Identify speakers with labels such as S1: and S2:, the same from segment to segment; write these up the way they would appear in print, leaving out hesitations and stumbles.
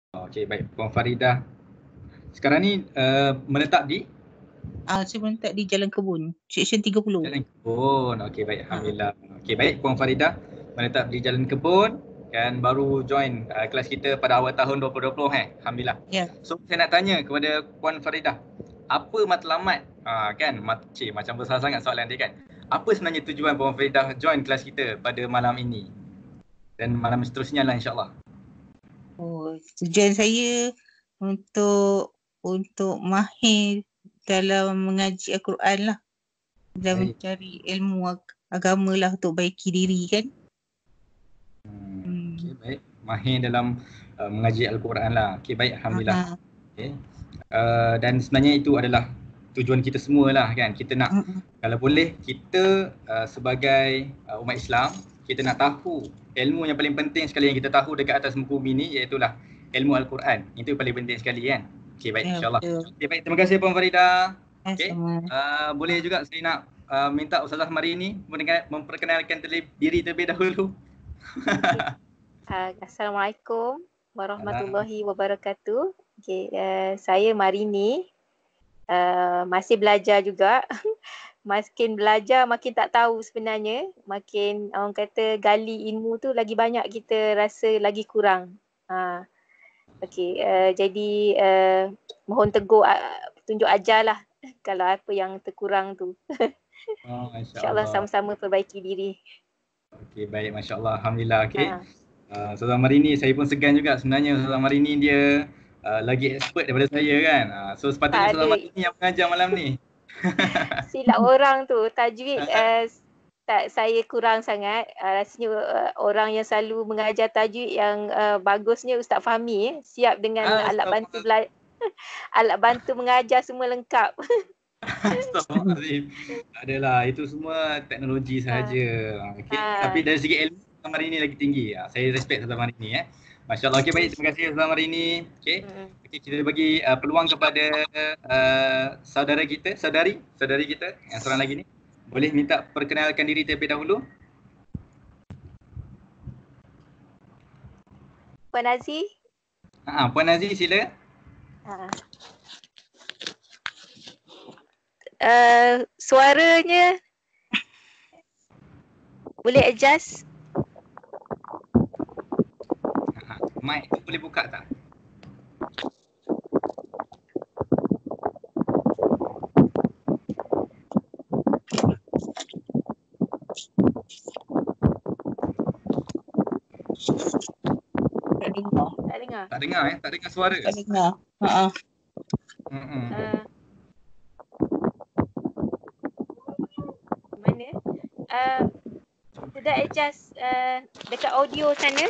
S1: Okey, baik. Puan Faridah sekarang ni menetap di
S2: Saya menetap di Jalan Kebun, Seksyen 30.
S1: Jalan Kebun. Okey, baik.
S2: Ha.
S1: Alhamdulillah. Okey, baik. Puan Faridah menetap di Jalan Kebun dan baru join kelas kita pada awal tahun 2020 Alhamdulillah.
S2: Ya.
S1: So saya nak tanya kepada Puan Faridah, apa matlamat kan macam besar sangat soalan dia kan. Apa sebenarnya tujuan Puan Faridah join kelas kita pada malam ini? Dan malam seterusnya lah insya-Allah.
S2: Tujuan saya untuk mahir dalam mengaji Al-Quran lah dan mencari ilmu agama lah untuk baiki diri kan.
S1: Okey, baik. Mahir dalam mengaji Al-Quran lah. Okey, baik. Alhamdulillah. Okay. Dan sebenarnya itu adalah tujuan kita semua lah kan. Kita nak kalau boleh kita sebagai umat Islam, kita nak tahu ilmu yang paling penting sekali yang kita tahu dekat atas muka bumi ni, iaitulah ilmu Al-Quran. Itu paling penting sekali kan. Okey, baik, insya-Allah. Okey, baik. Terima kasih Puan Faridah. Okey. Boleh juga saya nak minta Ustazah Marini memperkenalkan diri terlebih dahulu.
S3: Assalamualaikum warahmatullahi wabarakatuh. Okay, saya Marini. Masih belajar juga. Makin belajar makin tak tahu sebenarnya. Makin orang kata gali ilmu tu lagi banyak kita rasa lagi kurang. Okey, jadi mohon tegur tunjuk ajarlah kalau apa yang terkurang tu. InsyaAllah sama-sama perbaiki diri.
S1: Okey, baik. Masya Allah. Alhamdulillah. Okey. Ustazah Marini, saya pun segan juga sebenarnya. Ustazah Marini dia lagi expert daripada saya kan. So sepatutnya Ustazah Marini yang mengajar malam ni.
S3: Silap orang tu. Tajwid saya kurang sangat. Rasanya orang yang selalu mengajar tajwid yang bagusnya Ustaz Fahmi. Siap dengan alat bantu alat bantu mengajar semua lengkap.
S1: Astagfirullahaladzim. Tak adalah, itu semua teknologi sahaja. Okay. Tapi dari segi ilmu, Ustazah Marini lagi tinggi. Saya respect Ustazah Marini. Masya Allah. Okey, baik. Terima kasih Ustazah Marini. Okey. Okay, kita bagi peluang kepada saudari kita yang seorang lagi ni. Boleh minta perkenalkan diri terlebih dahulu.
S3: Puan Nazi.
S1: Puan Nazi, sila.
S3: Suaranya boleh adjust?
S1: Mic tu boleh buka tak? Tak dengar tak dengar suara.
S2: Tak dengar.
S3: Mana? Sudah adjust dekat audio sana.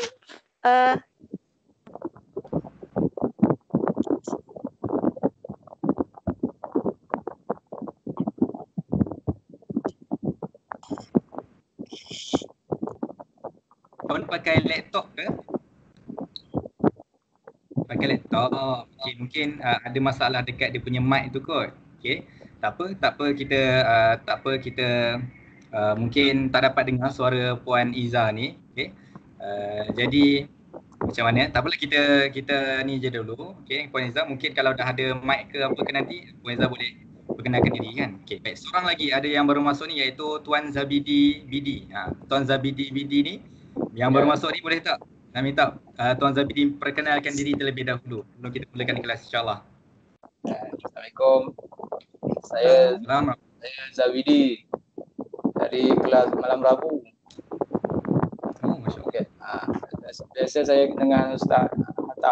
S1: Kau pakai laptop ke? Pakai laptop. Okay, mungkin ada masalah dekat dia punya mic tu kot. Okey. Tak apa kita mungkin tak dapat dengar suara Puan Iza ni. Okey. Jadi macam mana? Tak apalah, kita ni je dulu. Okey, Puan Iza mungkin kalau dah ada mic ke apa ke nanti Puan Iza boleh perkenalkan diri kan. Okey, baik. Seorang lagi ada yang baru masuk ni iaitu Tuan Zabidi Bidi. Tuan Zabidi Bidi ni yang baru masuk ni boleh tak? Nak minta Tuan Zabidi perkenalkan diri terlebih dahulu sebelum kita mulakan kelas insya-Allah.
S4: Assalamualaikum. Saya Zabidi dari kelas malam Rabu.
S1: Masya-Allah.
S4: Biasa saya dengan Ustaz Hatta.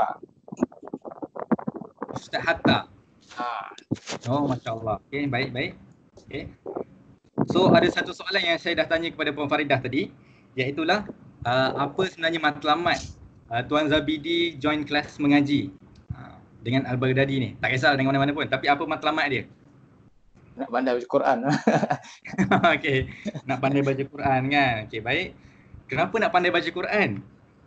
S1: Ustaz Hatta. Masya-Allah. Okey, baik. Okey. So ada satu soalan yang saya dah tanya kepada Puan Faridah tadi, iaitulah apa sebenarnya matlamat Tuan Zabidi join kelas mengaji dengan Al-Baghdadi ni. Tak kisah dengan mana-mana pun, tapi apa matlamat dia?
S4: Nak pandai baca Quran.
S1: Okey, nak pandai baca Quran kan. Okey, baik. Kenapa nak pandai baca Quran?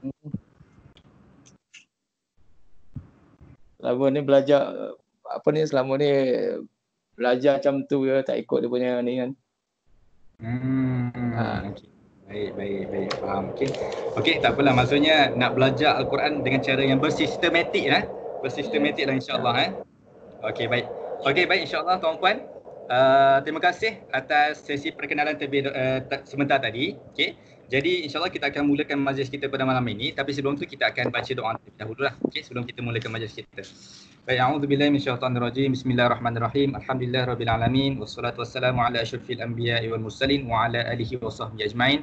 S4: Selama ni belajar selama ni belajar macam tu je, tak ikut dia punya ni kan.
S1: Okay. Baik. Faham. Okey, tak apalah. Maksudnya nak belajar Al-Quran dengan cara yang bersistematik Bersistematik lah insya-Allah Okey, baik. Insya-Allah tuan-puan. Terima kasih atas sesi perkenalan sebentar tadi. Okey. Jadi insya-Allah kita akan mulakan majlis kita pada malam ini, tapi sebelum tu kita akan baca doa terlebih dahululah. Okey, sebelum kita mulakan majlis kita. Baik, a'udzubillahi minasyaitonirrajim. Bismillahirrahmanirrahim. Alhamdulillahirabbil alamin wassalatu wassalamu ala asyrafil anbiya'i wal mursalin wa ala alihi wa sahbihi ajmain.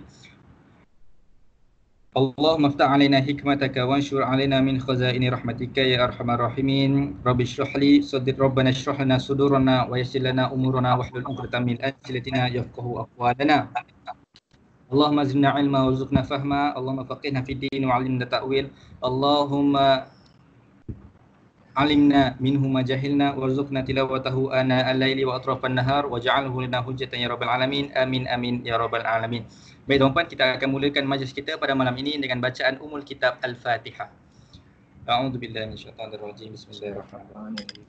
S1: Allahumma aftah alaina hikmataka wanshur alaina min khazaini rahmatika ya arhamar rahimin. Rabbi shrah li sadri rabbana shrah lana sudurana wa yassir lana umurana wahlul 'uqdatam min lisani yafqahu aqwalana. Allahumma zidna ilma warzuqna fahma. Allahumma faqihna fid din wa 'allimna ta'wil. Allahumma alimna minhu ma jahilna warzuqna tilawatahu ana al-laili wa atrafan nahar waj'alhu lana hujjatan ya rabbal alamin. Amin ya rabbal alamin. Baik tuan-puan, kita akan mulakan majlis kita pada malam ini dengan bacaan Ummul Kitab Al-Fatihah. A'udzubillahi minasyaitonir rajim. Bismillahirrahmanirrahim.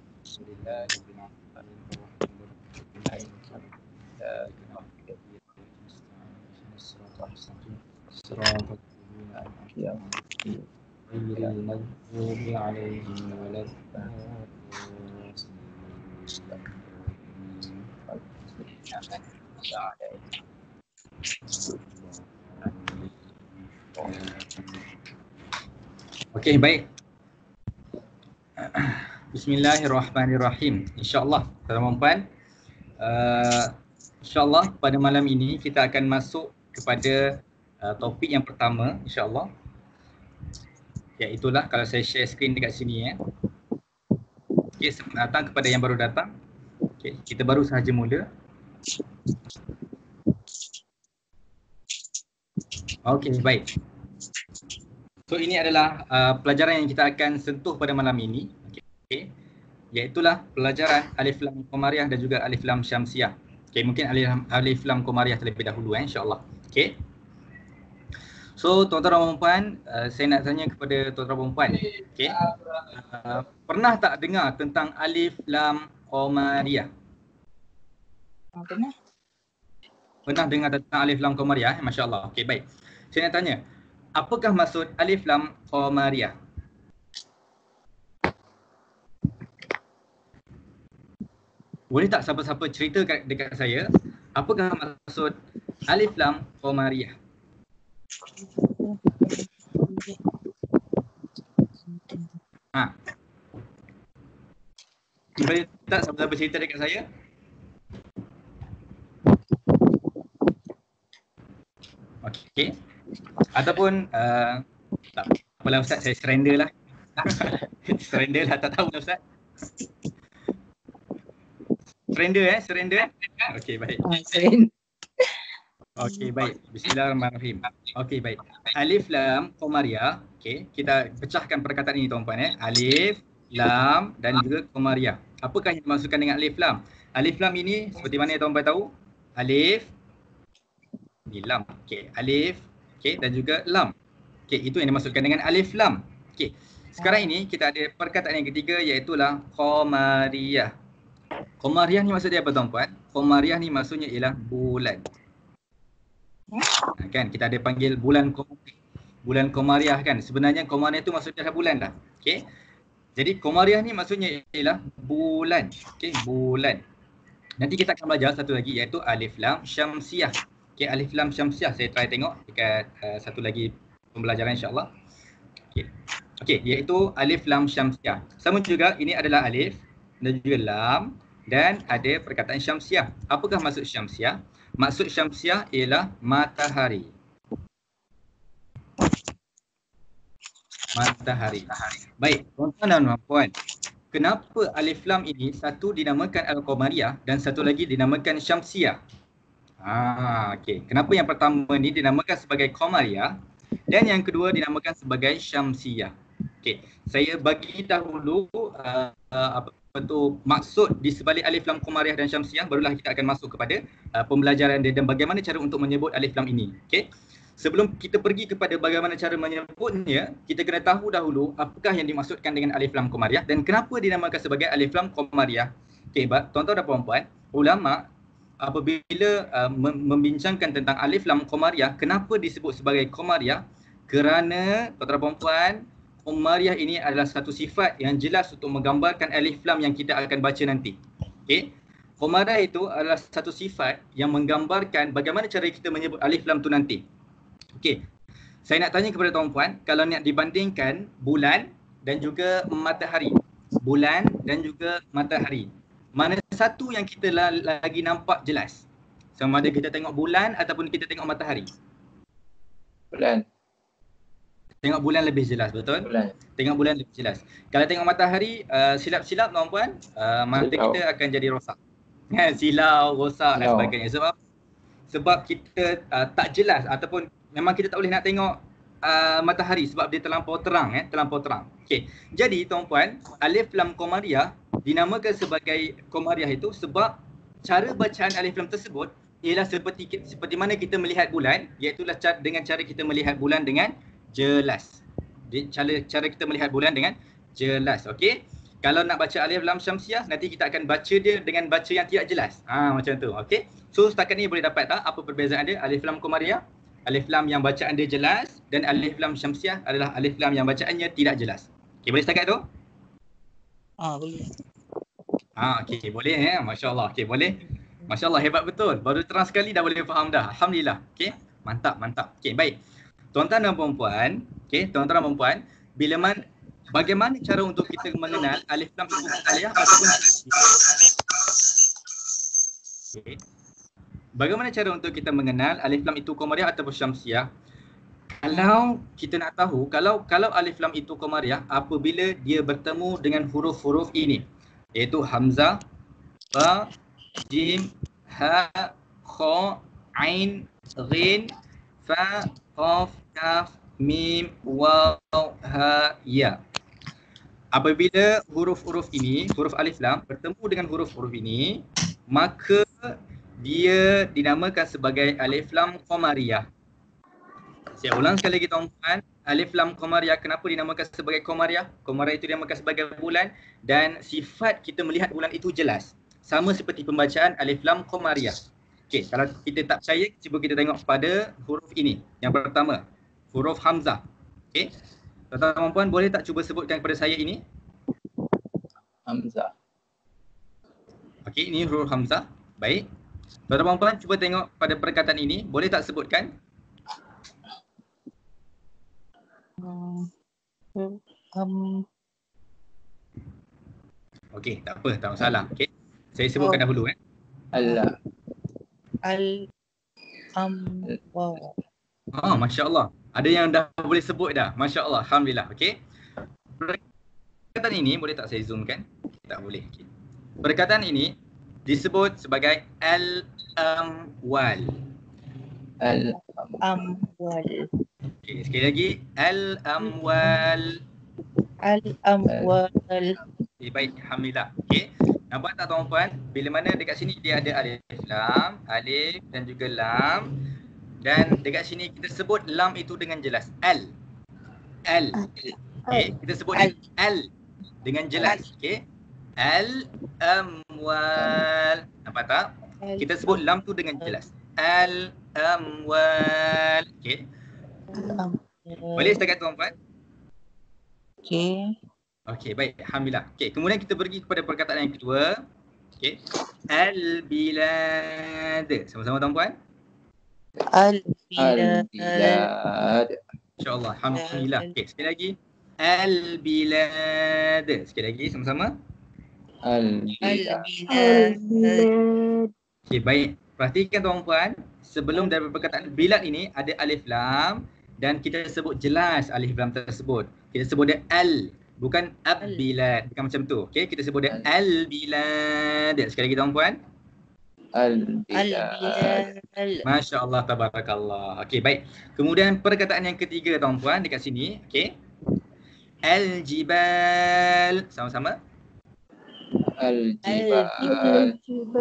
S1: Okey, baik. Bismillahirrahmanirrahim. InsyaAllah, tuan-tuan, InsyaAllah pada malam ini kita akan masuk kepada topik yang pertama, InsyaAllah. Iaitulah kalau saya share screen dekat sini Okey, selamat datang kepada yang baru datang. Okey, kita baru sahaja mula. Okey, baik. So ini adalah pelajaran yang kita akan sentuh pada malam ini. Okey. Iaitulah pelajaran Alif Lam Qamariyah dan juga Alif Lam Syamsiah. Okey, mungkin Alif Lam Qamariyah terlebih dahulu insya-Allah. Okey. So tuan-tuan dan puan, saya nak tanya kepada tuan-tuan dan puan. Okey. Pernah tak dengar tentang Alif Lam Qamariyah?
S2: Pernah.
S1: Pernah dengar tentang Alif Lam Qamariyah? Masya-Allah. Okey, baik. Saya nak tanya, apakah maksud Alif Lam Qamariyah? Boleh tak siapa-siapa cerita dekat saya, apakah maksud Alif Lam Qamariyah? Boleh tak siapa-siapa cerita dekat saya? Okey. Ataupun tak apalah Ustaz, saya surrender lah. Surrender lah, tak tahu lah Ustaz. Surrender. Okey, baik. Okey, baik. Bismillahirrahmanirrahim. Okey, baik. Alif Lam Qamariyah. Okey, kita pecahkan perkataan ini tuan-puan Alif, Lam dan juga Qamariyah. Apakah yang dimaksudkan dengan Alif Lam? Alif Lam ini seperti mana tuan-puan tahu? Alif, ini Lam. Okey, Alif, okey, dan juga Lam. Okey, itu yang dimaksudkan dengan Alif Lam. Okey, sekarang ini kita ada perkataan yang ketiga iaitulah Qamariyah. Qamariyah ni maksud dia apa tuan-puan? Qamariyah ni maksudnya ialah bulan. Kan kita ada panggil bulan Qamariyah kan. Sebenarnya Qamariyah tu maksudnya adalah bulan lah. Okey. Jadi Qamariyah ni maksudnya ialah bulan. Okey, bulan. Nanti kita akan belajar satu lagi iaitu Alif Lam Syamsiah. Okey, Alif Lam Syamsiah saya try tengok dekat satu lagi pembelajaran insya-Allah. Okey. Okey, iaitu Alif Lam Syamsiah. Sama juga ini adalah Alif dan juga Lam dan ada perkataan Syamsiah. Apakah maksud Syamsiah? Maksud Syamsiah ialah matahari. Matahari. Baik, tuan-tuan dan puan, kenapa Alif Lam ini satu dinamakan Al-Qamariyah dan satu lagi dinamakan Syamsiah? Okey. Kenapa yang pertama ni dinamakan sebagai Qamariyah dan yang kedua dinamakan sebagai Syamsiah? Okey, saya bagi dahulu maksud di sebalik Alif Lam Qamariyah dan Syamsiah, barulah kita akan masuk kepada pembelajaran dia dan bagaimana cara untuk menyebut Alif Lam ini. Okey. Sebelum kita pergi kepada bagaimana cara menyebutnya, kita kena tahu dahulu apakah yang dimaksudkan dengan Alif Lam Qamariyah dan kenapa dinamakan sebagai Alif Lam Qamariyah. Okey, tuan-tuan dan puan-puan, ulama apabila membincangkan tentang alif lam qamariyah, kenapa disebut sebagai qamariyah? Kerana tuan-tuan perempuan, qamariyah ini adalah satu sifat yang jelas untuk menggambarkan alif lam yang kita akan baca nanti. Okey. Qamariyah itu adalah satu sifat yang menggambarkan bagaimana cara kita menyebut alif lam tu nanti. Okey. Saya nak tanya kepada tuan-puan, kalau nak dibandingkan bulan dan juga matahari. Bulan dan juga matahari. Mana satu yang kita lagi nampak jelas? Sama ada kita tengok bulan ataupun kita tengok matahari?
S4: Bulan.
S1: Tengok bulan lebih jelas, betul?
S4: Bulan.
S1: Tengok bulan lebih jelas. Kalau tengok matahari, silap-silap tuan-puan, mata kita akan jadi rosak. Silau, rosak dan sebagainya. Sebab kita tak jelas ataupun memang kita tak boleh nak tengok matahari sebab dia terlampau terang, terlampau terang. Okey. Jadi tuan-puan, alif lam qamariyah dinamakan sebagai qamariyah itu sebab cara bacaan alif lam tersebut ialah seperti mana kita melihat bulan, iaitu dengan cara kita melihat bulan dengan jelas. Cara kita melihat bulan dengan jelas. Okey. Kalau nak baca alif lam syamsiah, nanti kita akan baca dia dengan baca yang tidak jelas. Macam tu. Okey. So setakat ni boleh dapat tak apa perbezaan dia? Alif lam qamariyah, alif lam yang bacaan dia jelas, dan alif lam syamsiah adalah alif lam yang bacaannya tidak jelas. Okey, boleh setakat tu?
S2: Boleh.
S1: Okey, boleh Masya-Allah. Okey, boleh. Masya-Allah, hebat betul. Baru terang sekali dah boleh faham dah. Alhamdulillah. Okey. Mantap, mantap. Okey, baik. Tuan-tuan dan puan-puan, tuan-tuan dan puan-puan, bagaimana cara untuk kita mengenal alif lam itu qamariyah ataupun syamsiah? Okey. Bagaimana cara untuk kita mengenal alif lam itu qamariyah ataupun syamsiah? Kalau kita nak tahu, kalau alif lam itu qamariyah apabila dia bertemu dengan huruf-huruf ini, iaitu hamzah, ba, jim, ha, kha, ain, ghin, fa, qaf, kaf, mim, waw, ha, ya. Apabila huruf-huruf ini, huruf alif lam bertemu dengan huruf-huruf ini, maka dia dinamakan sebagai alif lam qamariyah. Saya ulang sekali lagi tuan-tuan, alif lam qamariyah kenapa dinamakan sebagai qamariyah? Qamariyah itu dinamakan sebagai bulan dan sifat kita melihat bulan itu jelas. Sama seperti pembacaan alif lam qamariyah. Okey, kalau kita tak percaya, cuba kita tengok pada huruf ini. Yang pertama, huruf hamzah. Okey. Tuan-tuan dan puan boleh tak cuba sebutkan kepada saya ini?
S4: Hamzah.
S1: Okey, ini huruf hamzah. Baik. Tuan-tuan dan puan cuba tengok pada perkataan ini, boleh tak sebutkan? Okey, tak apa, tak masalah. Okey. Saya sebutkan dahulu
S4: Allah.
S2: Wow.
S1: Masya-Allah. Ada yang dah boleh sebut dah. Masya-Allah. Alhamdulillah. Okey. Perkataan ini boleh tak saya zoomkan? Tak boleh. Okay. Perkataan ini disebut sebagai al-amwal.
S2: Al-amwal.
S1: Okey, sekali lagi al-amwal.
S2: Al-amwal.
S1: Okay, baik, alhamdulillah. Okey. Nampak tak tuan-puan? Bila mana dekat sini dia ada alif dan juga lam. Dan dekat sini kita sebut lam itu dengan jelas. Al. Okey, kita sebut al dengan jelas. Okey. Al-amwal. Nampak tak? Kita sebut lam tu dengan jelas. Al-amwal. Okey. Boleh setakat tuan-puan?
S2: Okey.
S1: Okey, baik. Alhamdulillah. Okey, kemudian kita pergi kepada perkataan yang kedua. Okey. Al-bilad. Sama-sama tuan-puan?
S2: Al-bilad.
S1: InsyaAllah. Alhamdulillah. Okey, sekali lagi. Al-bilad. Sekali lagi sama-sama.
S4: Al-bilad.
S1: Okey, baik. Perhatikan tuan-puan, sebelum daripada perkataan bilad ini ada alif lam dan kita sebut jelas alif lam tersebut. Kita sebut dia al, bukan ab-bilad. Bukan macam tu. Okey, kita sebut dia al-bilad. Sekali lagi tuan-puan.
S4: Al-bilad.
S1: Masya-Allah, tabarakallah. Okey, baik. Kemudian perkataan yang ketiga tuan-puan dekat sini, okey. Al-jibal. Sama-sama.
S4: Al-jibal.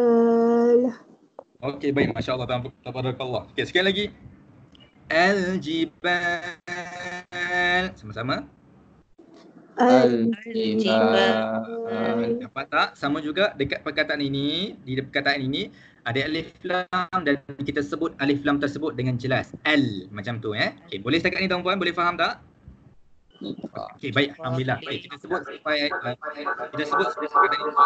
S1: Okey, baik. Masya-Allah, tabarakallah. Okey, sekali lagi. Al-jibal. Sama-sama.
S4: Al-jibal.
S1: Dapat tak? Sama juga dekat perkataan ini, di perkataan ini ada alif lam dan kita sebut alif lam tersebut dengan jelas. Al macam tu Okey, boleh setakat ni tuan-puan, boleh faham tak? Okey, baik, alhamdulillah. Okey, kita sebut sampai perkataan ini.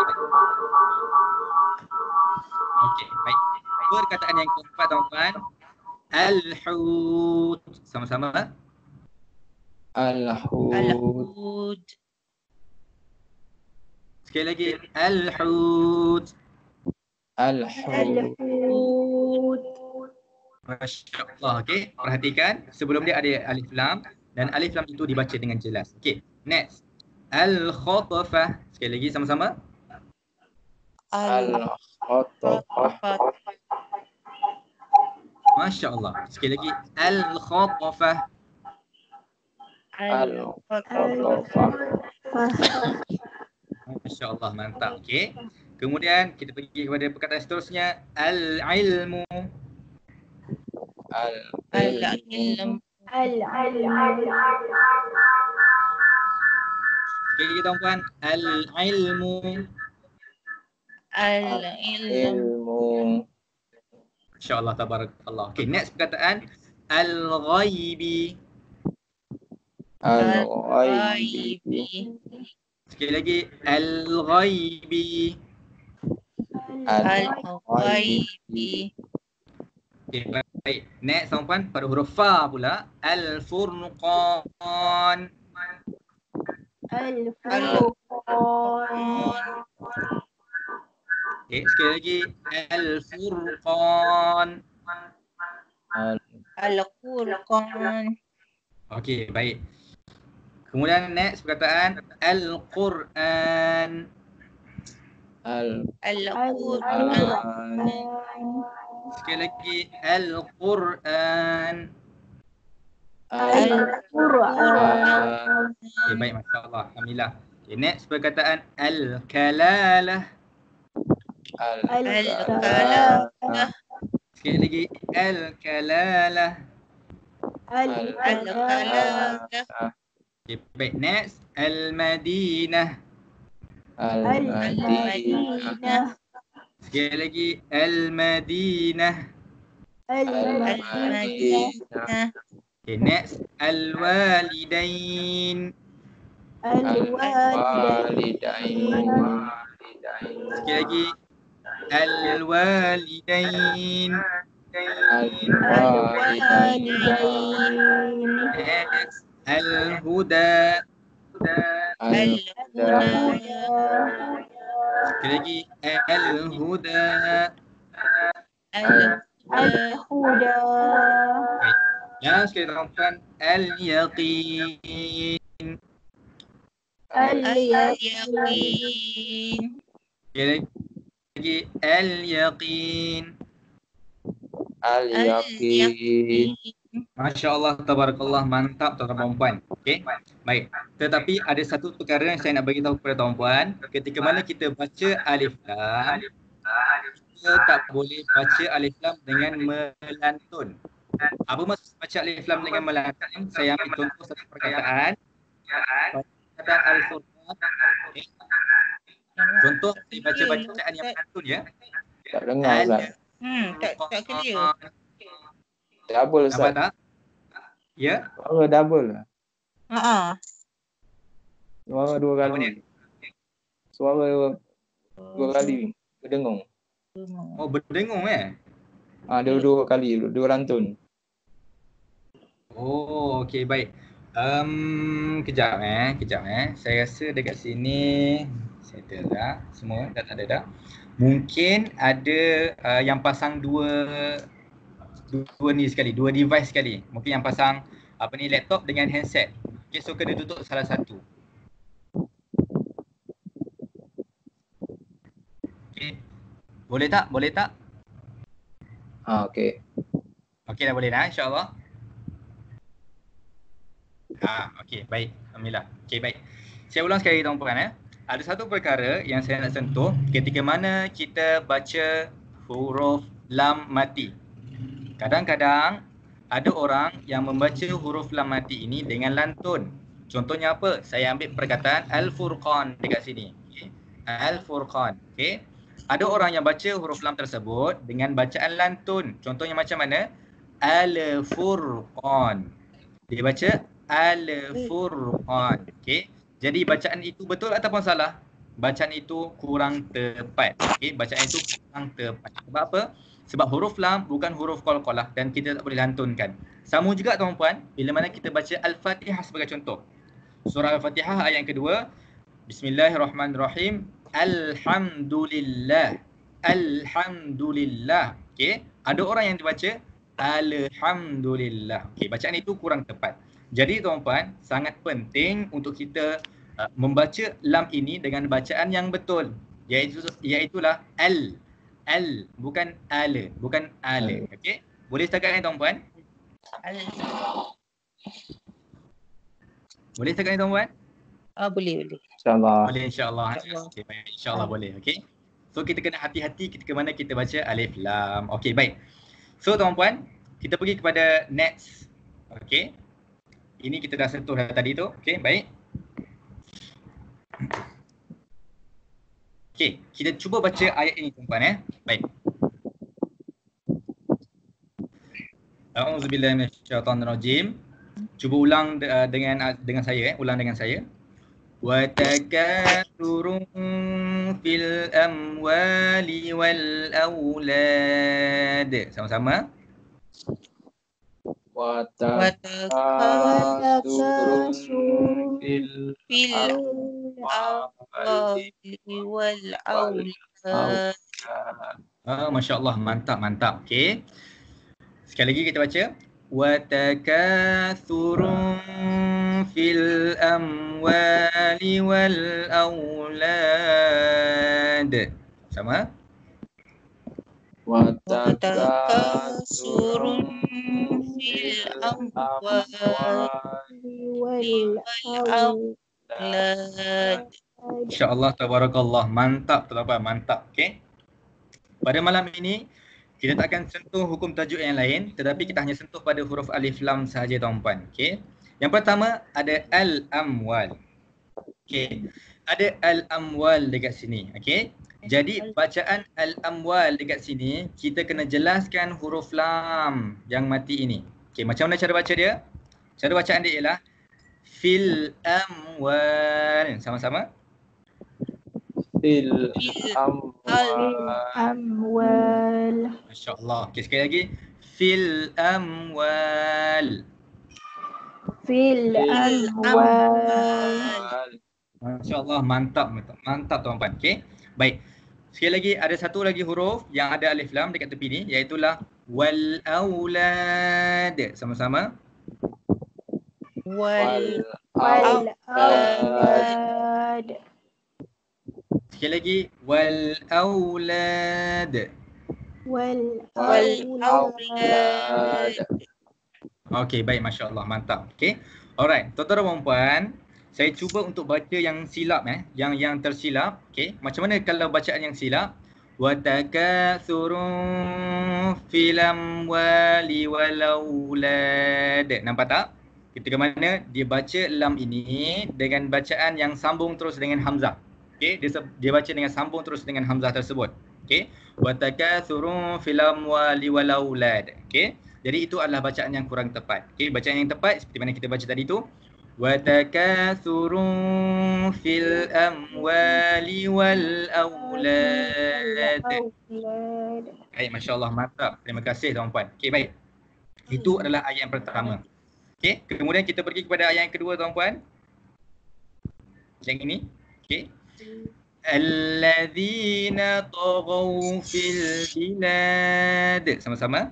S1: Okey, baik. Perkataan yang keempat tuan-puan, al-hut. Sama-sama.
S4: Al-hut.
S2: Al-hud.
S1: Sekali lagi, al-hut.
S4: Al-hut.
S1: Masya Allah. Okey, perhatikan sebelum dia ada alif lam dan alif lam itu dibaca dengan jelas. Okey, next. Al-khatafah. Sekali lagi sama-sama.
S4: Al-khatafah.
S1: Masya Allah. Sekali lagi, al-khatafah.
S4: Al-khatafah.
S1: Masya Allah, mantap. Okey. Kemudian kita pergi kepada perkataan seterusnya, al-ilmu.
S2: Al-ilm.
S1: Sekali lagi tuan-puan, al-ilmu.
S2: Al-ilm.
S1: Masya Allah, tabarakallah. Okey, next perkataan, al-ghaibi.
S4: Al-ghaibi.
S1: Sekali lagi, al-ghaibi.
S2: Al-ghaibi.
S1: Okay, baik. Next tuan-puan, pada huruf fa pula, al-furqan. Okay, sekali lagi, al-furqan.
S2: Al-Qur'an.
S1: Okey, baik. Kemudian next perkataan, al-Quran.
S2: Al-Qur'an.
S1: Sekali lagi, al-Quran.
S2: Al-Qur'an.
S1: Okay, baik, Masya Allah. Alhamdulillah. Okay, next perkataan, al-kalalah.
S2: Al-kalalah.
S1: Sekali lagi, al-kalalah.
S2: Al-kalalah.
S1: Okay, baik. Next, al-madinah.
S2: Al-Madinah.
S1: Sekali lagi, al-madinah.
S2: Al-Madinah.
S1: Okay, next, al-walidain.
S4: Al-walidain.
S1: Sekali lagi, al-walidain.
S4: Al-walidain.
S1: Next, al-huda.
S2: Al-huda.
S1: Sekali lagi, al-huda.
S2: Al-huda.
S1: Baik. Yang sekali tuan-tuan, al-yaqin.
S2: Al-yaqin.
S1: Sekali lagi, al-yaqin.
S4: Al-yaqin.
S1: Masya Allah, tabarakallah, mantap tuan-tuan dan puan. Okey, baik. Tetapi ada satu perkara yang saya nak bagi tahu kepada tuan-puan. Ketika mana kita baca alif lam, kita tak boleh baca alif lam dengan melantun. Apa maksud baca alif lam dengan melantun? Saya ambil contoh satu perkataan. Perkataan al-furqan. Okay. Contoh saya baca bacaan yang melantun ya.
S4: Tak dengar Ustaz.
S2: Tak clear.
S4: Double
S1: Nampak
S4: Ustaz.
S1: tak? Ya.
S4: Suara double lah. Suara dua
S1: Apa dia?
S4: kali. Suara dua kali. Berdengung.
S1: Oh, berdengung
S4: Dua kali. Dua lantun.
S1: Oh, okey, baik. Kejap kejap. Saya rasa dekat sini settle dah. Semua dah tak ada dah. Mungkin ada yang pasang dua ni sekali, dua device sekali. Mungkin yang pasang laptop dengan handset. Okey, so kena tutup salah satu. Okey. Boleh tak? Boleh tak?
S4: Okey.
S1: Okey, dah boleh dah, insya-Allah. Okey, baik. Alhamdulillah. Okey, baik. Saya ulang sekali tuan-puan Ada satu perkara yang saya nak sentuh ketika mana kita baca huruf lam mati. Kadang-kadang ada orang yang membaca huruf lam mati ini dengan lantun. Contohnya apa? Saya ambil perkataan Al-Furqan dekat sini. Okay. Al-Furqan. Okay. Ada orang yang baca huruf lam tersebut dengan bacaan lantun. Contohnya macam mana? Al-Furqan. Dia baca Al-Furqan. Okay. Jadi bacaan itu betul ataupun salah? Bacaan itu kurang tepat. Okay. Bacaan itu kurang tepat. Sebab apa? Sebab huruf lam bukan huruf qalqalah dan kita tak boleh lantunkan. Sama juga tuan-puan, bila mana kita baca Al-Fatihah sebagai contoh. Surah Al-Fatihah ayat yang kedua. Bismillahirrahmanirrahim. Alhamdulillah. Alhamdulillah. Okey, ada orang yang dibaca Alhamdulillah. Okey, bacaan itu kurang tepat. Jadi tuan-puan, sangat penting untuk kita membaca lam ini dengan bacaan yang betul. Iaitulah al, bukan ala, bukan ala. Okey, boleh setakat ni tuan-puan? Boleh setakat ni tuan-puan?
S2: Boleh.
S4: InsyaAllah.
S1: Boleh insya-Allah. Okey, baik, insya-Allah boleh. Okey. So kita kena hati-hati ketika mana kita baca alif lam. Okey, baik. So tuan-puan, kita pergi kepada next. Okey. Ini kita dah sentuh dah tadi tu. Okey, baik. Okey, kita cuba baca ayat ini tuan-puan Baik. A'udzubillahi minasyaitonirrajim. Cuba ulang dengan saya ulang dengan saya. Wa takathurun fil amwali wal aulad. Sama-sama.
S4: Wa takathurun fil
S2: amwali wal aulad.
S1: Masya-Allah, mantap. Okey. Sekali lagi kita baca. Wa takathurun fil amwali wal aulad. Sama?
S4: wa
S2: takathurun fil amwali wal aulad.
S1: Insya-Allah, tabarakallah. Mantap tuan-tuan, mantap. Okey. Pada malam ini kita tak akan sentuh hukum tajuk yang lain, tetapi kita hanya sentuh pada huruf alif lam sahaja tuan-puan. Okey. Yang pertama ada al-amwal. Okey. Ada al-amwal dekat sini. Okey. Jadi bacaan al-amwal dekat sini kita kena jelaskan huruf lam yang mati ini. Okey, macam mana cara baca dia? Cara bacaan dia ialah fil amwal. Sama-sama.
S4: fil amwal.
S1: Masya-Allah. Okey, sekali lagi. Fil amwal.
S3: Fil amwal.
S1: Masya-Allah, mantap tuan-puan. Okey. Baik. Sekali lagi, ada satu lagi huruf yang ada alif lam dekat tepi ni, iaitulah wal aulad. Sama-sama.
S2: Wal
S3: aulad.
S1: Sekali lagi, wal aulad.
S3: Wal
S2: aulad.
S1: Okey, baik, masya-Allah, mantap. Okey. Alright, tuan-tuan dan puan, saya cuba untuk baca yang silap yang tersilap. Okey, macam mana kalau bacaan yang silap? Wa takathurun fil amwali wal aulad. Nampak tak? Ketika mana dia baca lam ini dengan bacaan yang sambung terus dengan hamzah. Okey, dia baca dengan sambung terus dengan hamzah tersebut. Okey, wa takathurun fil amwali wal aulad. Okey, jadi itu adalah bacaan yang kurang tepat. Okey, bacaan yang tepat seperti mana kita baca tadi tu, wa takathurun fil amwali wal aulad. Baik, masya-Allah, mantap. Terima kasih tuan-puan. Okey, baik. Itu adalah ayat yang pertama. Okey, kemudian kita pergi kepada ayat yang kedua tuan-puan. Yang ini. Okey. Alladzina taghaw fil bilad. Sama-sama.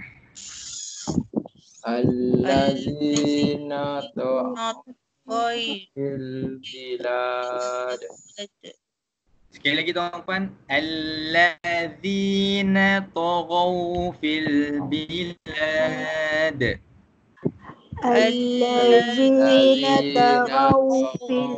S4: Alladzina taghaw fil bilad.
S1: Sekali lagi tuan-puan. Alladzina taghaw fil bilad.
S3: Alladzina taghaw fil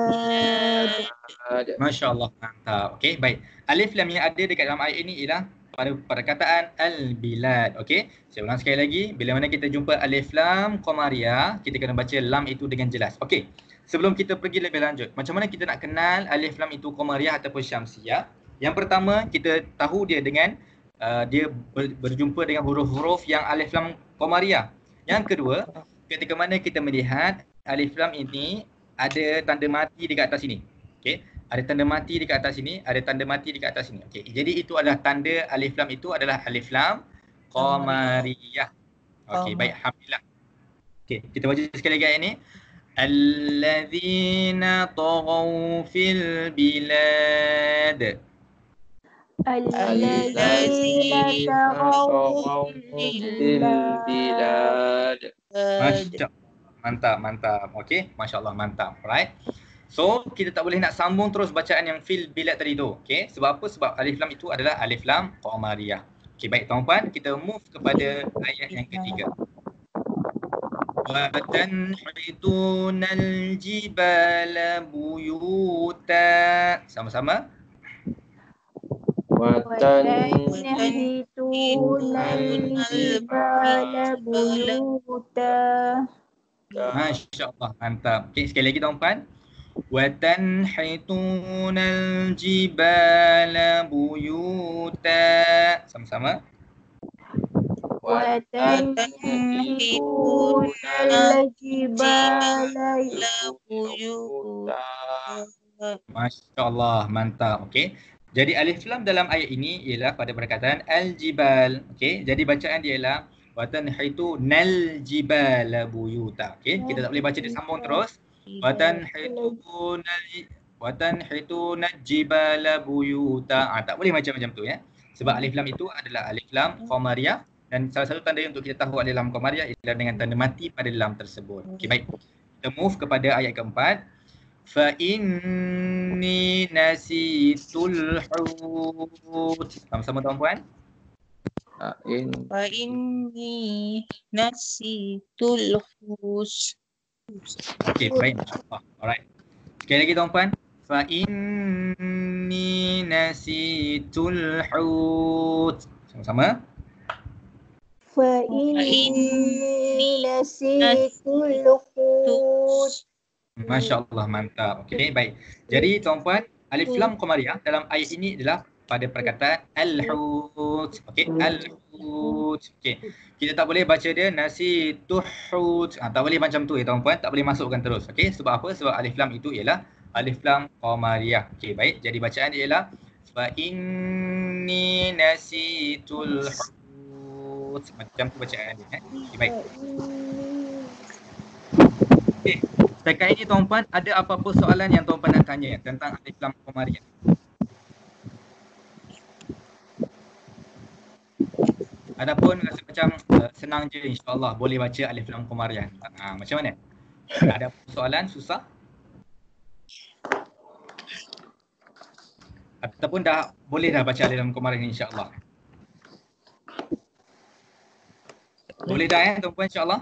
S3: bilad.
S1: Masya-Allah, mantap. Okey, baik. Alif lam yang ada dekat dalam ayat ini ialah pada perkataan al-bilad. Okey, saya ulang sekali lagi. Bila mana kita jumpa alif lam qamariyah, kita kena baca lam itu dengan jelas. Okey, sebelum kita pergi lebih lanjut, macam mana kita nak kenal alif lam itu qamariyah ataupun syamsiyah? Yang pertama, kita tahu dia dengan dia berjumpa dengan huruf-huruf yang alif lam qamariyah. Yang kedua, ketika mana kita melihat alif lam ini ada tanda mati dekat atas sini. Okey, ada tanda mati dekat atas sini, ada tanda mati dekat atas sini. Okey, jadi itu adalah tanda alif lam itu adalah alif lam qamariyah. Okey, baik, alhamdulillah. Okey, kita baca sekali lagi ayat ini. Alladzina taghaw fil bilad.
S3: Alladzina taghaw fil bilad.
S1: Mantap. Okey, masya-Allah, mantap. Alright. So, kita tak boleh nak sambung terus bacaan yang fil bilad tadi tu. Okey, sebab apa? Sebab alif lam itu adalah alif lam qamariyah. Okey, baik tuan-puan, kita move kepada ayat yang ketiga. Wa tanhitunal jibala buyuta. Sama-sama.
S4: Wa
S3: tanhitunal jibala buyuta.
S1: Masya-Allah, mantap. Okey, sekali lagi tuan-puan. Wa tanhitunal jibala buyuta. Sama-sama.
S3: Wa tanhitunal jibala buyuta.
S1: Masya-Allah, mantap. Okey. Jadi alif lam dalam ayat ini ialah pada perkataan al-jibal. Okey, jadi bacaan dia ialah wa tanhitunal jibala buyuta. Okey, kita tak boleh baca dia sambung terus. Wa tanhitunal jibala buyuta. Tak boleh macam tu ya. Sebab alif lam itu adalah alif lam qamariyah dan salah satu tanda untuk kita tahu alif lam qamariyah ialah dengan tanda mati pada lam tersebut. Okey, baik. Kita move kepada ayat keempat. Fa inni nasitul hut. Sama-sama tuan-puan.
S2: Fa inni nasitul hus.
S1: Okey, baik, insya-Allah. Alright. Sekali lagi tuan-puan. Fa inni nasitul hut. Sama-sama.
S3: Fa inni nasitul hut.
S1: Masya-Allah, mantap. Okey, baik. Jadi tuan-puan, alif lam qamariyah dalam ayat ini adalah pada perkataan al-hut. Okey, al-hut. Okey. Kita tak boleh baca dia nasi tuhut. Tak boleh macam tu ya tuan-puan, tak boleh masukkan terus. Okey, sebab apa? Sebab alif lam itu ialah alif lam qamariyah. Okey, baik. Jadi bacaan dia ialah fa inni nasitul hut. Macam tu bacaan dia. Okey, baik. Okey. Setakat ini tuan-puan, ada apa-apa soalan yang tuan-puan nak tanya tentang alif lam qamariyah? Adapun rasa macam senang je, insya-Allah boleh baca alif lam qamariyah. Macam mana? Ada soalan susah? Ataupun dah boleh dah baca alif lam qamariyah insya-Allah? Boleh dah tuan-puan insya-Allah?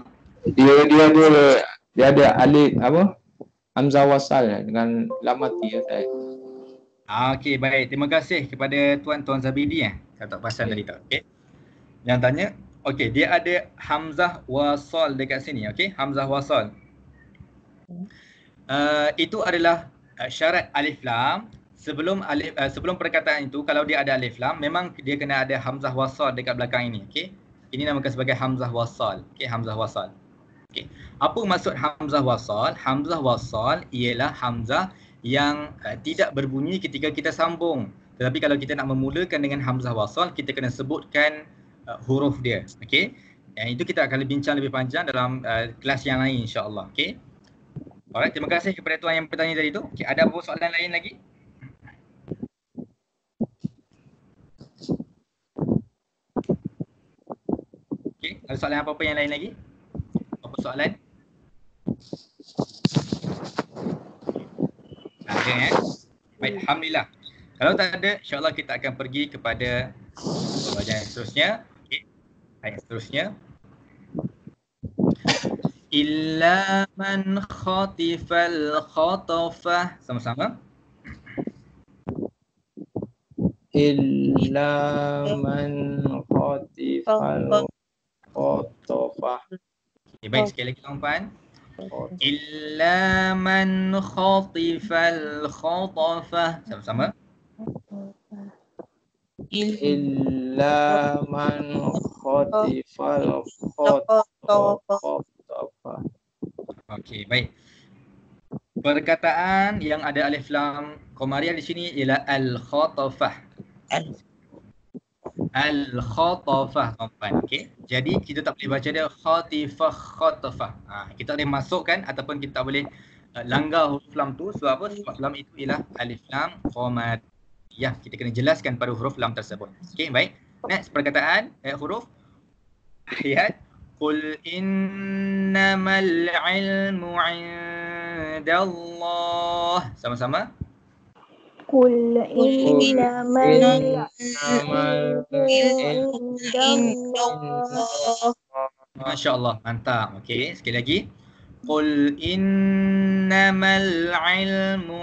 S4: Dia ada alif apa? Hamzah wasal dengan lam mati ya saya.
S1: Okey, baik. Terima kasih kepada Tuan Zabidi Saya tak pasal tadi tak. Okey. Yang tanya, okey, dia ada hamzah wasal dekat sini, okey? Hamzah wasal. Itu adalah syarat alif lam. Sebelum perkataan itu, kalau dia ada alif lam, memang dia kena ada hamzah wasal dekat belakang ini, okey? Ini namakan sebagai hamzah wasal. Okey, hamzah wasal. Okey. Apa maksud hamzah wasal? Hamzah wasal ialah hamzah yang tidak berbunyi ketika kita sambung. Tetapi kalau kita nak memulakan dengan hamzah wasal, kita kena sebutkan huruf dia. Okey. Yang itu kita akan bincang lebih panjang dalam kelas yang lain insya-Allah. Okey. Alright, terima kasih kepada tuan yang bertanya tadi tu. Okey, ada apa soalan lain lagi? Okey, ada soalan apa-apa yang lain lagi? Apa soalan? Ada Baik, alhamdulillah. Kalau tak ada, insya-Allah kita akan pergi kepada pelajaran seterusnya. Okey. Ayat seterusnya. Illa man khatifal khatafah. Sama-sama.
S4: illa man khatifal khotofah.
S1: Okay, baik, sekali lagi tuan-tuan. Illa man khatifal khotafah. Sama-sama.
S4: Illa man khatifal khotofah.
S1: Okey, baik. Perkataan yang ada alif lam qamariyah di sini ialah al-khatafah. Al-khatafah, tuan-tuan. Okey. Jadi kita tak boleh baca dia khatifah khatafah. Kita boleh masukkan ataupun kita boleh langgar huruf lam tu. Sebab apa? Sebab lam itu ialah alif lam qamariyah. Kita kena jelaskan pada huruf lam tersebut. Okey, baik. Next perkataan huruf ayat qul innamal ilmu 'indallah. Sama-sama.
S3: Qul innamal
S1: Masya-Allah, mantap. Okey, sekali lagi. Qul innamal ilmu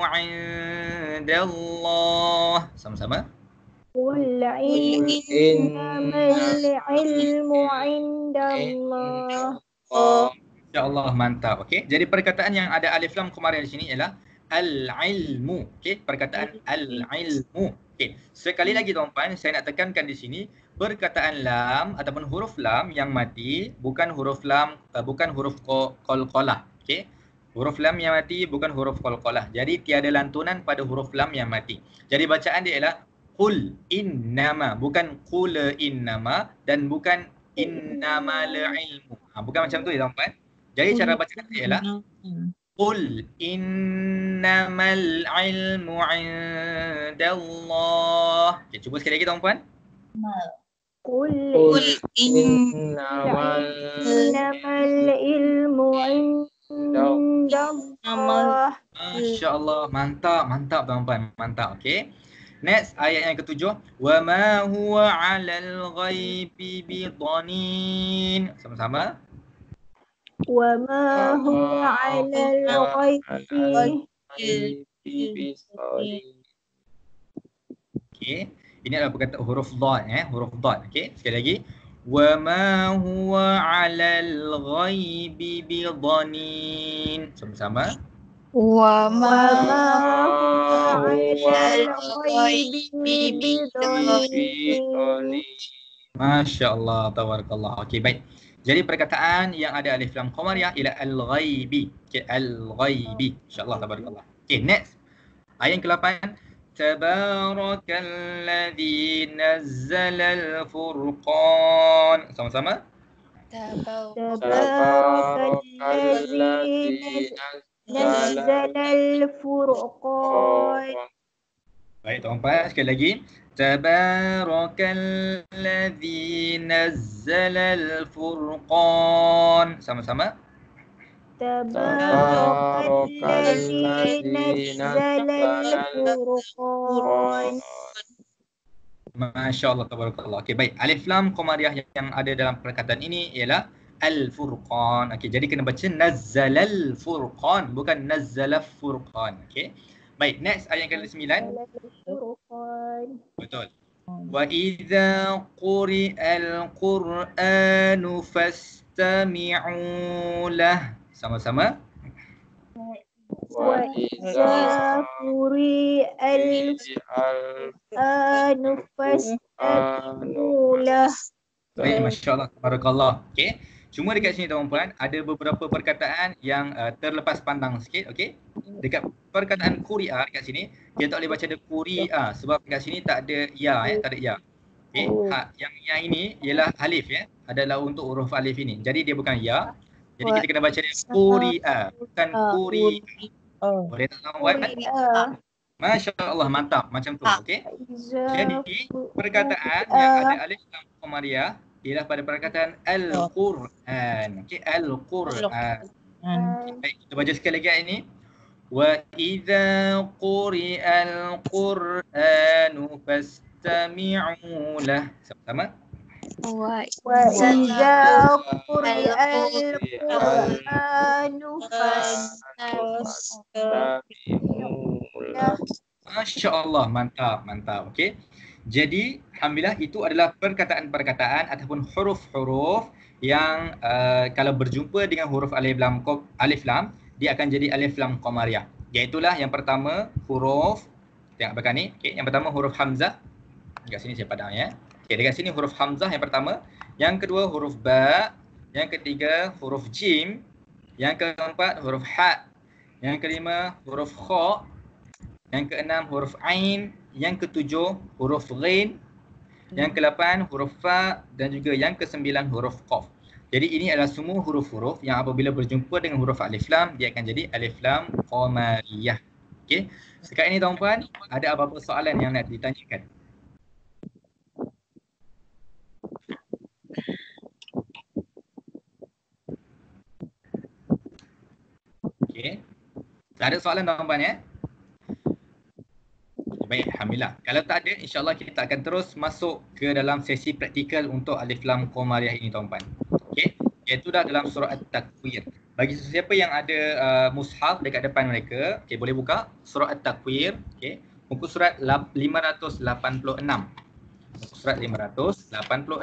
S1: 'indallah. Sama-sama.
S3: Qul innamal ilmu 'indallah.
S1: Masya-Allah, mantap. Okey, jadi perkataan yang ada alif lam qamariyah di sini ialah al-ilmu. Okey, perkataan al-ilmu. Okey, sekali lagi tuan-tuan, saya nak tekankan di sini perkataan lam ataupun huruf lam yang mati bukan huruf lam bukan huruf qalqalah. Okey. Huruf lam yang mati bukan huruf qalqalah. Jadi tiada lantunan pada huruf lam yang mati. Jadi bacaan dia ialah qul innama, bukan qul innama dan bukan innamal ilmu. Bukan macam tu ya tuan-tuan. Jadi cara bacaan dia ialah qul innamal ilmu 'indallah. Okay, cuba sekali lagi tuan-tuan.
S3: Qul
S4: innamal
S3: ilmu 'indallah.
S1: Masya-Allah, mantap, mantap tuan-tuan, mantap. Okey. Next ayat yang ketujuh, wa ma huwa 'alal ghaibi bidanin. Sama-sama.
S3: Wa ma huwa 'alal ghaibi.
S1: Okey. Ini adalah perkataan huruf dhad huruf dhad. Okey, sekali lagi. Wa ma huwa 'alal ghaibi bidanin. Sama-sama.
S3: Wa ma huwa 'alal ghaibi bidanin.
S1: Masya-Allah, tabarakallah. Okey, baik. Jadi perkataan yang ada alif lam qamariyah ialah al-ghaibi. Okey, al-ghaibi. Insya-Allah, tabarakallah. Okey, next. Ayat yang ke-8. Tabarakalladzi nazzala al-furqan. Sama-sama.
S3: Tabarakalladzi nazzala al-furqan.
S1: Baik tuan-tuan, sekali lagi. Tabarakalladzi nazzala al-furqan. Sama-sama.
S3: Tabarakalladzi nazzala al-furqan.
S1: Masya-Allah, tabarakallah. Okey, baik. Alif lam qamariyah yang ada dalam perkataan ini ialah al-furqan. Okey, jadi kena baca nazzalal furqan, bukan nazzala furqan. Okey. Baik, next ayat yang ke-9. Betul. Wa idza quri'al qur'anu fastami'u lah. Sama-sama.
S3: Wa idza quri'al qur'anu fastami'u lah.
S1: Baik, masya-Allah, tabarakallah. Okey. Cuma dekat sini tuan-puan ada beberapa perkataan yang terlepas pandang sikit, okey. Dekat perkataan quri'a dekat sini kita tak boleh baca dia quri'a sebab dekat sini tak ada ya tak ada ya. Okey. Yang ini ialah alif adalah untuk huruf alif ini. Jadi dia bukan ya. Jadi kita kena baca dia quri'a bukan quri'a. Boleh tak tuan-puan? Masya-Allah, mantap macam tu, okey. Jadi perkataan yang ada alif lam qamariyah ialah pada perkataan al-Quran. Okey, al-Quran. Baik, kita baca sekali lagi ayat ini. Wa idza quri'al Qur'anu fastami'u lah. Sama-sama.
S3: Wa idza quri'al Qur'anu fastami'u lah.
S1: Masya-Allah, mantap, mantap. Okey. Jadi alhamdulillah itu adalah perkataan-perkataan ataupun huruf-huruf yang kalau berjumpa dengan huruf alif lam dia akan jadi alif lam qamariyah. Iaitulah yang pertama huruf, tengok belakang ni. Okey, yang pertama huruf hamzah. Dekat sini saya padang ya. Okey, dekat sini huruf hamzah yang pertama, yang kedua huruf ba, yang ketiga huruf jim, yang keempat huruf ha, yang kelima huruf kha, yang keenam huruf ain, yang ketujuh huruf ghin, yang ke-8 huruf fa dan juga yang ke-9 huruf qaf. Jadi ini adalah semua huruf-huruf yang apabila berjumpa dengan huruf alif lam dia akan jadi alif lam qamariyah. Okey. Sekarang ini tuan-puan, ada apa-apa soalan yang nak ditanyakan? Okey. Tak ada soalan tuan-puan ya? Baik, alhamdulillah. Kalau tak ada, insya-Allah kita akan terus masuk ke dalam sesi praktikal untuk alif lam qamariyah ini tuan-puan. Okey, iaitu dah dalam surah At-Takwir. Bagi sesiapa yang ada mushaf dekat depan mereka, okey boleh buka surah At-Takwir, okey. Muka surat 586. Muka surat 586.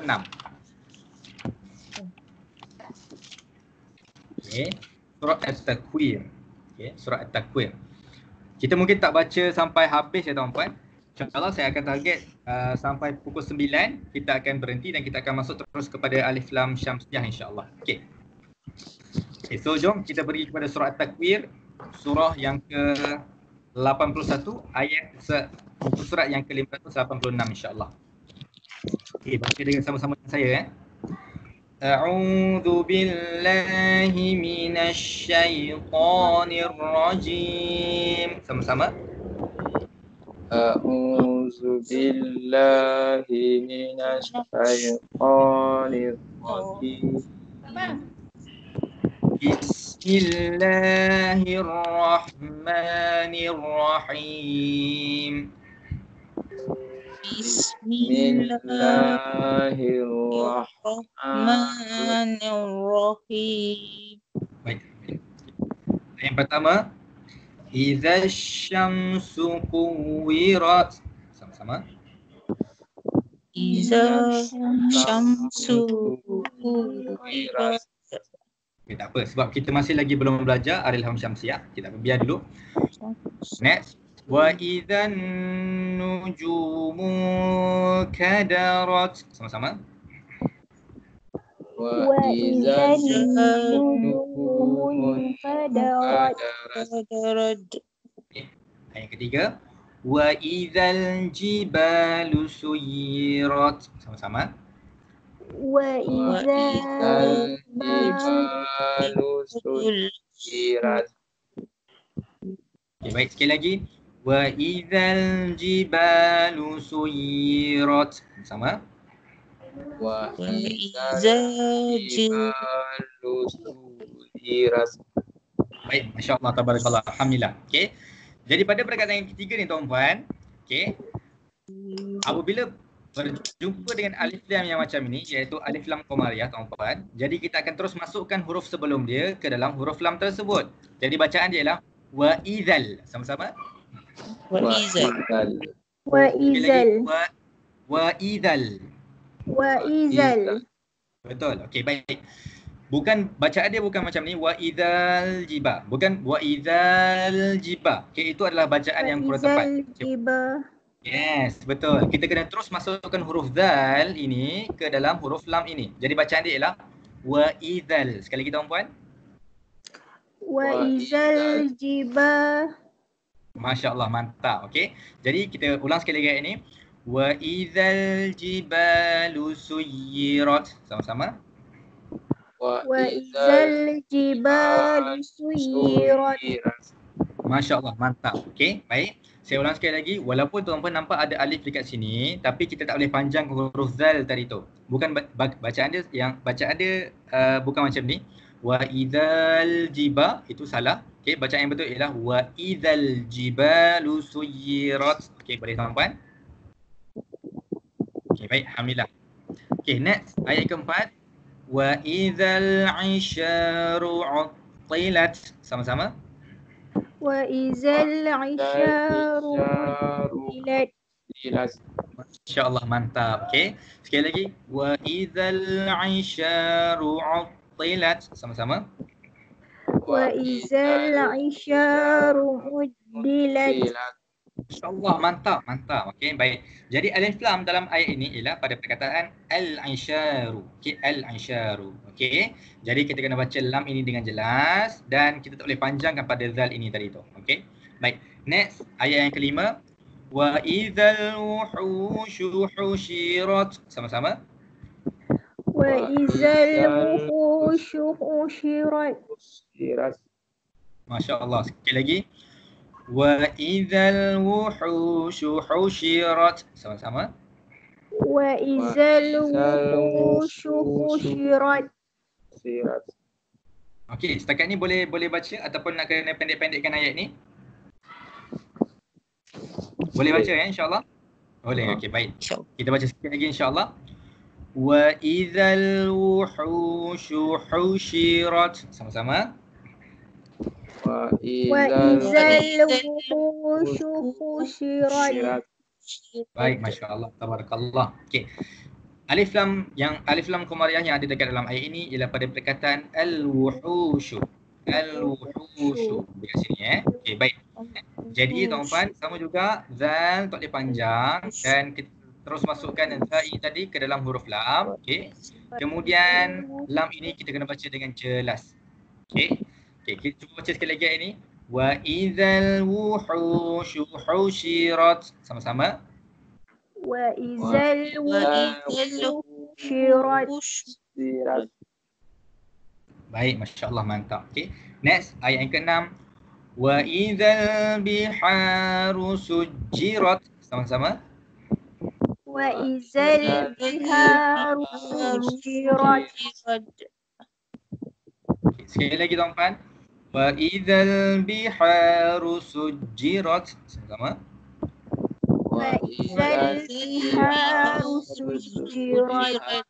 S1: Okey, surah At-Takwir. Okey, surah At-Takwir. Kita mungkin tak baca sampai habis ya tuan-puan. InsyaAllah saya akan target sampai pukul 9 kita akan berhenti dan kita akan masuk terus kepada alif lam syamsiyah insyaAllah. Okey. Okay, so jom kita pergi kepada surah At-Takwir, surah yang ke-81 ayat muka surat yang ke-586 insyaAllah. Okey, baca dengan sama-sama dengan saya A'udzu billahi minasy syaithanir rajim. Sama-sama.
S4: A'udzu billahi minasy syaithanir rajim.
S1: Bismillahirrahmanirrahim.
S2: Bismillahirrahmanirrahim.
S1: Baik. Yang pertama, idza syamsu kuwirat. Sama-sama.
S2: Iza syamsu kuwirat.
S1: Okay, tak apa sebab kita masih lagi belum belajar Al-Ilham Syamsiyah. Kita biar dulu. Next. Wa idzan nujumu kadarat. Sama-sama.
S4: Wa idzan
S3: nujumu kadarat.
S1: Ayat ketiga. Wa idzal jibalu suyirat. Sama-sama.
S3: Wa idzal
S4: jibalu suyirat.
S1: Okay, baik sekali lagi. Wa idzal jibalu suyirat. Sama.
S4: Wa
S2: idzal
S4: jibalu suyirat.
S1: Baik, masya-Allah, tabarakallah. Alhamdulillah. Okey. Jadi pada perkataan yang ketiga ni tuan-puan, okey. Apabila berjumpa dengan alif lam yang macam ini iaitu alif lam qamariyah tuan-puan, jadi kita akan terus masukkan huruf sebelum dia ke dalam huruf lam tersebut. Jadi bacaan dia ialah wa idzal. Sama-sama.
S2: Wa idzal.
S3: Wa idzal.
S1: Wa idzal.
S3: Wa idzal.
S1: Betul. Okey, baik. Bukan bacaan dia bukan macam ni wa idzal jiba. Bukan wa idzal jiba. Okey, itu adalah bacaan yang kurang tepat.
S3: Jiba.
S1: Yes, betul. Kita kena terus masukkan huruf zal ini ke dalam huruf lam ini. Jadi bacaan dia ialah wa idzal. Sekali lagi tuan-puan.
S3: Wa idzal jiba.
S1: Masya-Allah, mantap. Okey. Jadi kita ulang sekali lagi ini. Wa idzal jibalu suyirat. Sama-sama.
S3: Wa idzal jibalu suyirat.
S1: Masya-Allah, mantap. Okey, baik. Saya ulang sekali lagi. Walaupun tuan-puan nampak ada alif dekat sini, tapi kita tak boleh panjang huruf zal tadi tu. Bukan bacaan dia bukan macam ni. Wa idzal jiba itu salah. Okey, bacaan yang betul ialah wa idzal jibalu suyirat. Okey, boleh tuan-puan? Okey, baik. Alhamdulillah. Okey, next. Ayat keempat. Wa idzal 'isyaru 'uttilat. Sama-sama.
S3: Wa idzal 'isyaru 'uttilat.
S4: Sirat.
S1: Masya-Allah, mantap. Okey. Sekali lagi. Wa idzal 'isyaru 'uttilat. Sama-sama.
S3: Wa izal isyaru muddilat.
S1: Masya-Allah, mantap, mantap. Okey, baik. Jadi alif lam dalam ayat ini ialah pada perkataan al-'isyaru. Okey, al-'isyaru. Okey. Jadi kita kena baca lam ini dengan jelas dan kita tak boleh panjangkan pada zal ini tadi tu. Okey. Baik. Next, ayat yang kelima. Wa idzal wuhushu husyirat. Sama-sama.
S3: Wa izal wuhushu husyirat.
S4: Sirat.
S1: Masya-Allah. Sekali lagi. Wa idzal wuhushu husyirat. Sama-sama.
S3: Wa izal wuhushu husyirat.
S4: Sirat.
S1: Okey, setakat ni boleh baca ataupun nak kena pendek-pendekkan ayat ni? Boleh baca ya insya-Allah? Boleh. Okey, baik. Kita baca sikit lagi insya-Allah. Wa idzal wuhushu husyirat. Sama-sama.
S4: Wa
S3: izal wuhushu husyirat.
S1: Baik, masya-Allah, tabarakallah. Okey. Alif lam qamariyah yang ada dekat dalam ayat ini ialah pada perkataan al-wuhushu. Al-wuhushu. Dekat sini Okey, baik. Jadi tuan-tuan, sama juga zal tak boleh panjang dan kita terus masukkan zal ini tadi ke dalam huruf lam. Okey. Kemudian lam ini kita kena baca dengan jelas. Okey. Okey, kita cuba baca sekali lagi ayat ini. Wa idzal wuhushu husyirat. Sama-sama.
S3: Wa izal wuhushu husyirat.
S4: Sirat.
S1: Baik, masya-Allah, mantap. Okey. Next, ayat yang ke-6. Wa idzal biharu sujjirat. Sama-sama.
S3: Wa izal biharu sujjirat.
S1: Okay, sekali lagi tuan-tuan. Wa idzal biharu sujjirat. Sama-sama.
S3: Wa izal biharu sujjirat.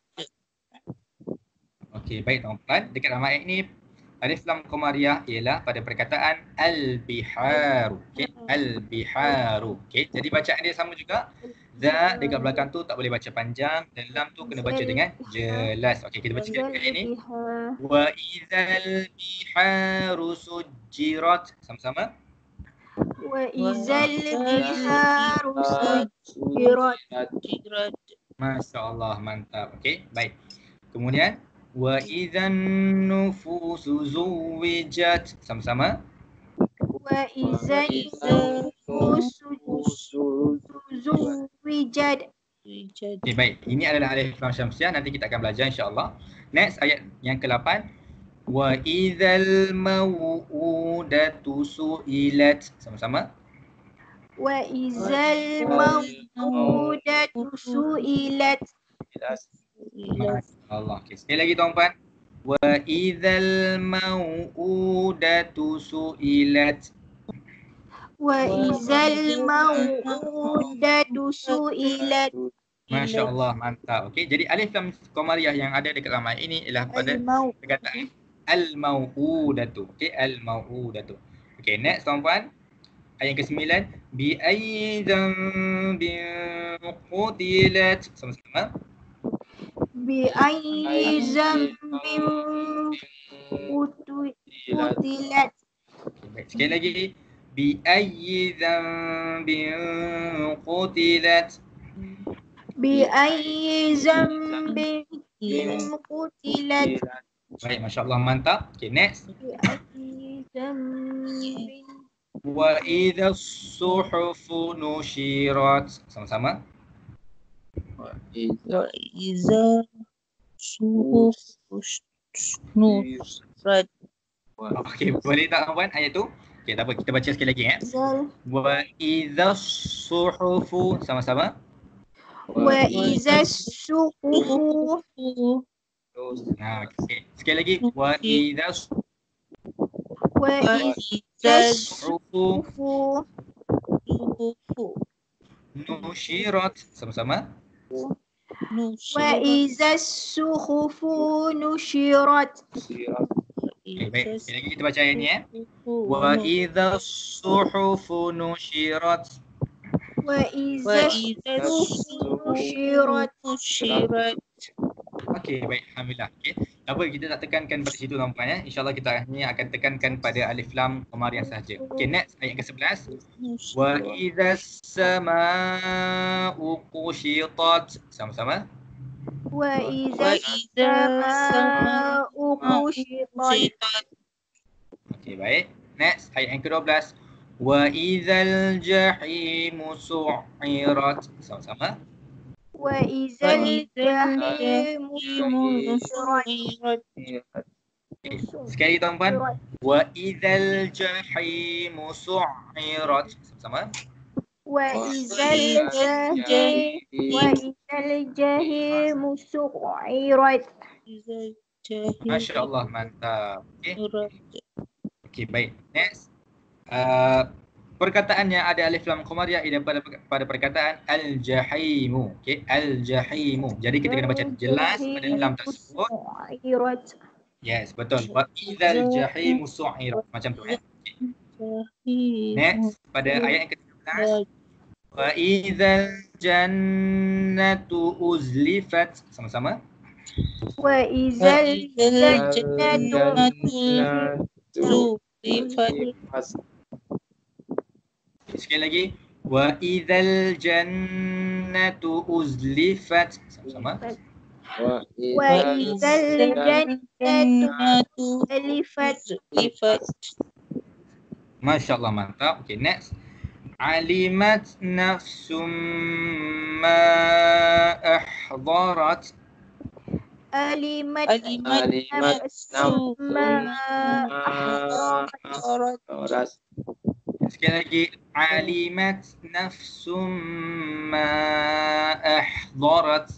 S1: Okey, baik tuan-tuan. Dekat dalam ayat ini alif lam qamariyah ialah pada perkataan al-biharu. Okey, al-biharu. Okey, jadi bacaan dia sama juga. Za dekat belakang tu tak boleh baca panjang dan lam tu kena baca dengan jelas. Okey, kita baca sekali ayat ini. Wa idzal biharu sujjirat. Sama-sama.
S3: Wa izal biharu sujjirat.
S1: Masya-Allah, mantap. Okey, baik. Kemudian wa idzan nufusu zuwijat. Sama-sama.
S3: Wa izal nufusu zuwijat.
S1: Okay, baik. Ini adalah alif lam syamsiah. Nanti kita akan belajar insya-Allah. Next, ayat yang ke-8. Wa idzal mau'udatu su'ilat. Sama-sama.
S3: Wa izal mau'udatu su'ilat.
S1: Masya-Allah. Okay, sekali lagi tuan-tuan. Wa idzal mau'udatu su'ilat.
S3: Wa izal mau'udatu su'ilat.
S1: Masya-Allah, mantap. Okey, jadi alif lam qamariyah yang ada dekat dalam ayat ini ialah pada perkataan al-mau'udatu. Okey, al-mau'udatu. Okey, next tuan-tuan. Ayat ke-9, bi ayyi dhanbin qutilat. Sama-sama.
S3: Bi ayyi dhanbin qutilat.
S1: Okay, baik. Sekali lagi. Bi ayyi dhanbin qutilat.
S3: Bi ayyi dhanbin qutilat.
S1: Baik, masya-Allah, mantap. Okay, next.
S3: Bi ayyi dhanbin.
S1: Wa idza as-suhufu nushirat. Sama-sama.
S4: Wa idza
S2: Iza nusrat.
S1: Okey, boleh tak tuan ayat tu? Okey, tak apa, kita baca sekali lagi Wa idza as-suhufu. Sama-sama.
S3: Wa iza suhufu.
S1: Nah, okey. Sekali lagi. Wa idza
S3: Wa iza suhufu.
S1: nushirat. Sama-sama.
S3: Wa iza suhufu nushirat.
S1: Okay, baik. Sekali lagi kita baca ayat ni Wa idza as-suhufu nushirat.
S3: وإذا
S2: وإذا
S3: نشرت.
S2: نشرت.
S1: Okey, baik. Alhamdulillah. Okey. Tak apa, kita tak tekankan pada situ tuan-tuan ya. InsyaAllah kita ni akan tekankan pada alif lam qamariyah sahaja. Okey, next ayat ke-11. Wa idzas samaa'u qushitat. Sama-sama.
S3: وإذا
S2: وإذا
S3: السماء كشطت.
S2: كشطت.
S1: Okey, baik. Next ayat yang ke-12. Wa idzal jahimu su'irat. Sama-sama.
S3: وإذا الجحيم سعرت.
S1: Okay. Sekali lagi tuan-tuan. Wa idzal jahimu su'irat. Sama-sama.
S3: وإذا الجحيم سعرت.
S1: Masya-Allah, mantap. Okey. Okey, baik. Next. Perkataan yang ada alif lam qamariyah ia pada perkataan al-jahimu. Okey, al-jahimu. Jadi kita kena baca jelas pada lam tersebut. Yes, betul. Wa idzal jahimu su'irat. Macam tu ya. Okay. Next pada ayat yang ke-13. Wa idzal jannatu uzlifat. Sama-sama.
S3: وإذا الجنة
S1: Sekali lagi. Wa idzal jannatu uzlifat. Sama-sama.
S3: وإذا الجنة أزلفت.
S1: Masya-Allah, mantap. Okay, next. Alimat nafsum ma ahdarat.
S3: ألمت
S2: نفس
S3: ما
S2: أحضرت.
S1: Sekali lagi. Alimat nafsum ma ahdarat.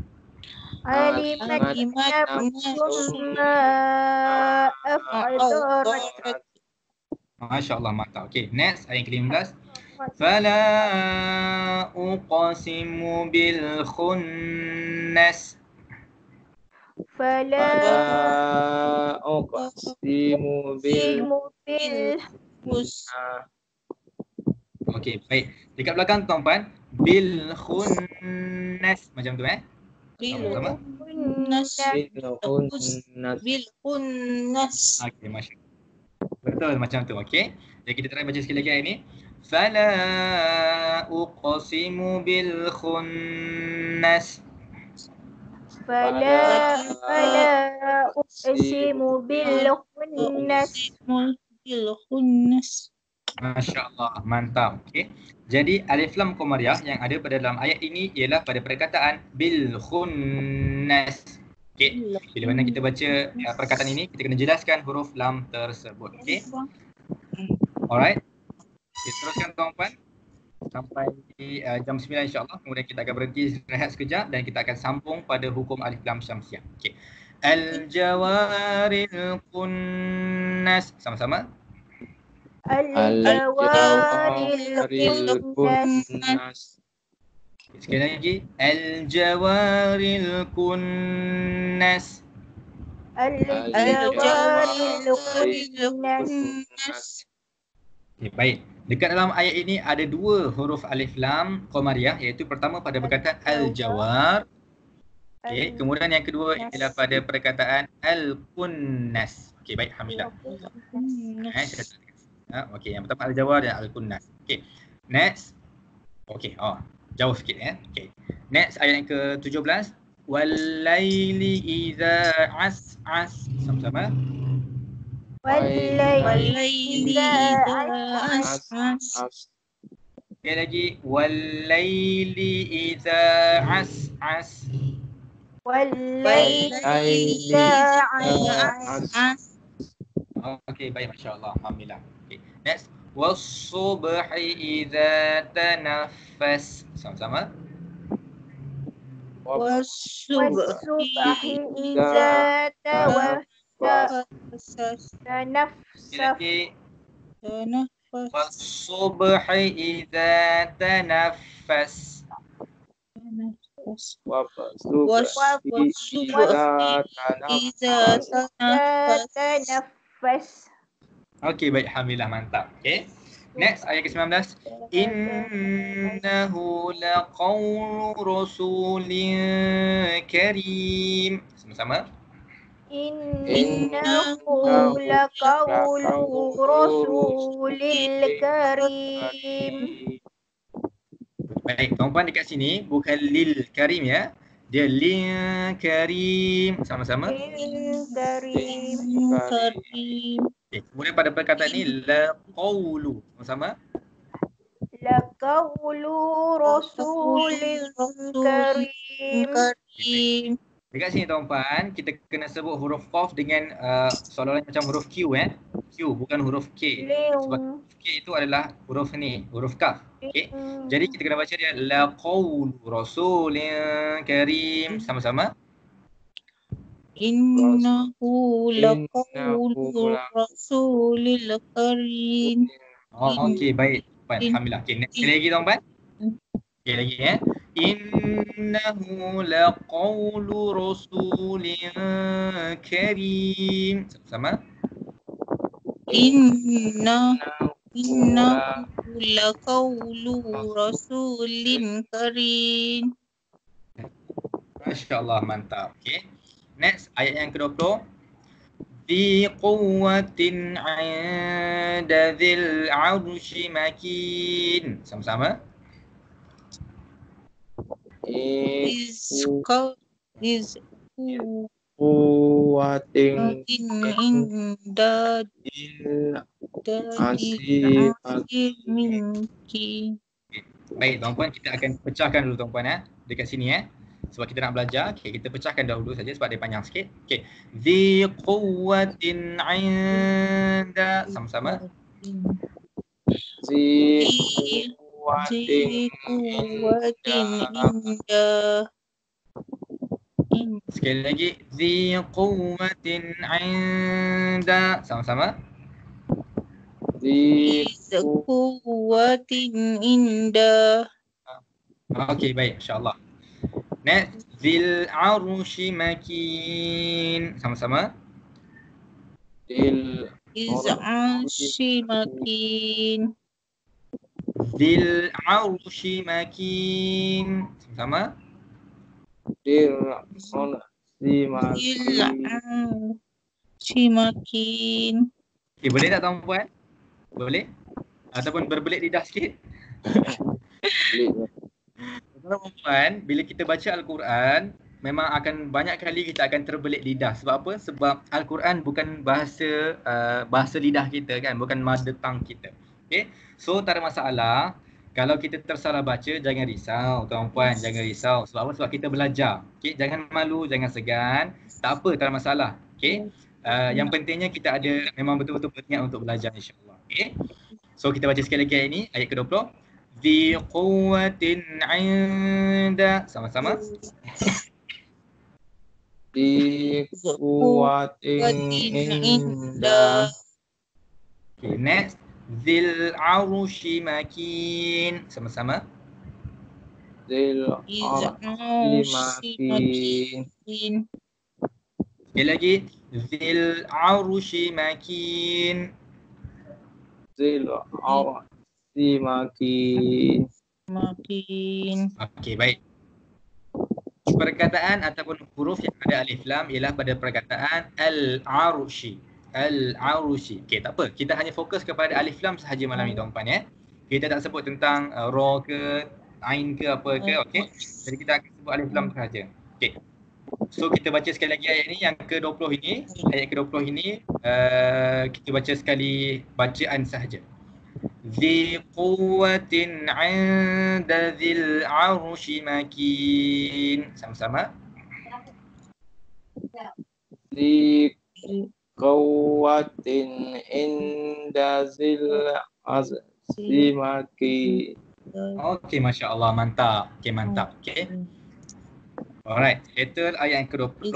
S3: علمت نفس ما أحضرت.
S1: Masya-Allah, mantap. Okay, next ayat ke-15. Fala uqsimu bil khunnas.
S3: فلا
S4: أقسم
S3: أقسم
S1: Okey, baik. Dekat belakang tuan-tuan, bil khunnas macam tu Sama-sama.
S2: بالخنس.
S1: Okey, masya-Allah. Betul macam tu, okey. Jadi kita try baca sekali lagi ayat ni. Fala uqsimu bil khunnas.
S3: فلا أقسم بالخنس.
S2: بالخنس.
S1: Masya-Allah, mantap. Okey. Jadi alif lam qamariyah yang ada pada dalam ayat ini ialah pada perkataan bil khunnas. Okey. Bila mana kita baca perkataan ini, kita kena jelaskan huruf lam tersebut. Okey. Alright. Okay, teruskan tuan-tuan sampai jam 9 insya-Allah. Kemudian kita akan berhenti rehat sekejap dan kita akan sambung pada hukum alif lam syamsiah. Okey. Al-jawaril kunnas. Sama-sama.
S3: الجوارل
S4: kunnas.
S1: Sekali lagi. Al-jawaril kunnas.
S3: الجوارل الكنس.
S1: Okay, baik. Dekat dalam ayat ini ada dua huruf alif lam qamariyah, iaitu pertama pada perkataan al-jawar. Okay, kemudian yang kedua ialah pada perkataan al-kunnas. Okay, baik. Alhamdulillah. Okey, yang pertama al-jawar dan al-kunnas. Okey. Next. Okey, jauh sikit Okey. Next ayat yang ke-17. Wal-laili idza as'as. Sama-sama.
S3: والليل إذا
S2: عسعس.
S1: Sekali lagi. Wal-laili idza as'as.
S3: والليل إذا عسعس.
S1: Okey, baik, masya-Allah. Alhamdulillah. Okey. Next. Was-subhi idza tanaffas. Sama-sama.
S3: والصبح إذا تنفس.
S1: Sekali lagi. Was-subhi idza tanaffas. إذا
S3: تنفس.
S1: Okey, baik. Alhamdulillah, mantap. Okey. Next ayat ke-19. Inna Innahu laqawlu rasulin karim. Sama-sama.
S3: Innahu laqawlu rasulil karim.
S1: Baik, tuan-puan dekat sini bukan lil karim ya. Dia lil karim. Sama-sama.
S3: Lil karim.
S2: Karim.
S1: Okay. Kemudian pada perkataan ni laqawlu. Sama-sama.
S3: Laqawlu rasulil karim.
S2: Karim.
S1: Dekat sini tuan-puan, kita kena sebut huruf qaf dengan seolah-olah macam huruf Q Q bukan huruf K. Sebab huruf K itu adalah huruf ni, huruf kaf. Okey. Jadi kita kena baca dia laqawlu rasulin karim. Sama-sama.
S2: Innahu laqawlu rasulil karim.
S1: Okey, baik. Alhamdulillah. Okey, next sekali lagi tuan-puan. Okey lagi ya. Innahu laqawlu rasulin karim. Sama-sama.
S2: Innahu laqawlu rasulin karim.
S1: Masya-Allah, mantap. Okey. Next ayat yang ke-20. Fi quwwatin 'inda dzil 'arsy makin. Sama-sama.
S2: Is
S4: Kuwatin
S2: inda
S4: asih
S2: minki.
S1: Baik, tuan-puan, kita akan pecahkan dulu tuan-puan ya. Dekat sini ya. Sebab kita nak belajar. Okey, kita pecahkan dahulu saja sebab dia panjang sikit. Okey. Dzi quwwatin 'inda. Sama-sama.
S4: zi
S2: Kuwatin inda.
S1: Sekali lagi. Dzi quwwatin 'inda. Sama-sama.
S2: Kuwatin inda.
S1: Okey, baik. Insya-Allah. Next. Dzil 'arsy makin. Sama-sama.
S2: Iz'ashi makin.
S1: Dzil 'arsy makin. Sama-sama.
S2: Iz'ashi makin.
S1: Okey, boleh tak tuan-puan? Boleh? Ataupun berbelit lidah sikit? Tuan-puan, bila kita baca Al-Quran, memang akan banyak kali kita akan terbelit lidah. Sebab apa? Sebab Al-Quran bukan bahasa lidah kita kan, bukan mother tongue kita. Okay? So tak ada masalah. Kalau kita tersalah baca, jangan risau tuan-puan, jangan risau. Sebab apa? Sebab kita belajar. Okay? Jangan malu, jangan segan. Tak apa, tak ada masalah. Okay? Yang pentingnya kita ada memang betul-betul berniat untuk belajar, insya-Allah. Okay? So kita baca sekali lagi ayat ini, ayat ke-20. Dzi quwwatin 'inda. Sama-sama.
S4: Di kuwatin inda
S1: Okay, next. Dzil 'arsy makin. Sama-sama.
S4: zil
S2: Iz'ashi makin.
S1: Sekali lagi. Dzil 'arsy makin.
S4: zil arsi makin.
S1: Okey, baik. Perkataan ataupun huruf yang ada alif lam ialah pada perkataan al-'arsy. Al-'arsy. Okey, tak apa. Kita hanya fokus kepada alif lam sahaja malam ni tuan-puan ya. Kita tak sebut tentang ra ke, ain ke apa ke, okey. Jadi kita akan sebut alif lam sahaja. Okey. So kita baca sekali lagi ayat ni yang ke-20 ini. Ayat ke-20 ini kita baca sekali bacaan sahaja. Dzi quwwatin 'inda dzil 'arsy makin. Sama-sama.
S4: Di kuwatin inda zil arsi makin.
S1: Okey, masya-Allah, mantap. Okey, mantap. Okey. Alright, itu ayat yang ke-20.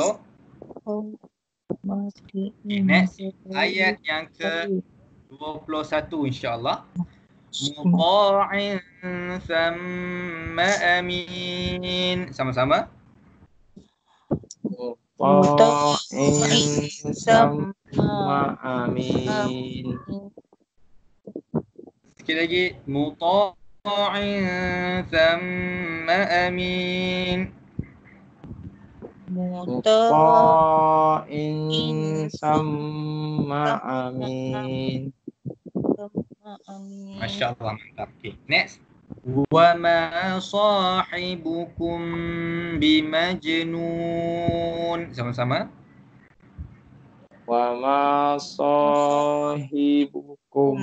S1: Okay, next ayat yang ke-21 insya-Allah. Muta'in thumma amin. Sama-sama.
S4: Muta'in sama amin.
S1: Sekali lagi. Muta'in ثم أمين.
S4: Mutta'in sama amin.
S1: Masya Allah, mantap. Okay, next. وَمَا صَاحِبُكُمْ بِمَجْنُونَ. Sama-sama.
S4: Wa ma sahibukum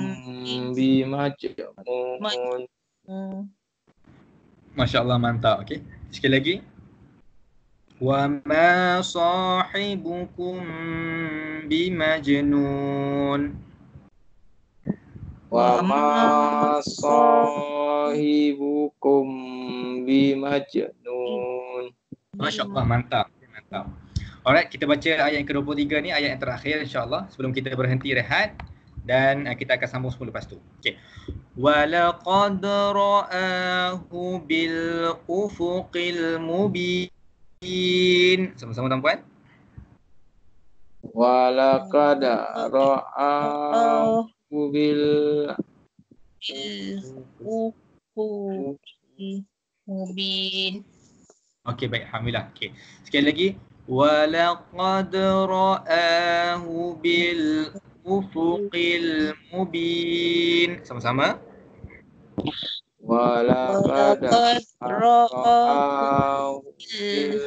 S4: bimajnun.
S1: Masya Allah, mantap. Okay, sekali lagi. وَمَا صَاحِبُكُمْ بِمَجْنُونَ.
S4: Wa ma sahibukum bimajnun.
S1: Masya Allah, mantap. Mantap. Alright, kita baca ayat yang ke-23 ni, ayat yang terakhir insyaAllah sebelum kita berhenti rehat, dan kita akan sambung semula lepas tu. Okay. وَلَقَدْ رَآهُ بِالْأُفُقِ الْمُبِينِ. Sama-sama tuan-puan.
S4: Wa laqad ra'ahu bil
S2: mubin.
S1: Okey, baik, alhamdulillah. Okey. Sekali lagi. وَلَقَدْ رَآهُ بِالْأُفُقِ الْمُبِينِ. Sama-sama.
S4: wa laqad ra'ahu bil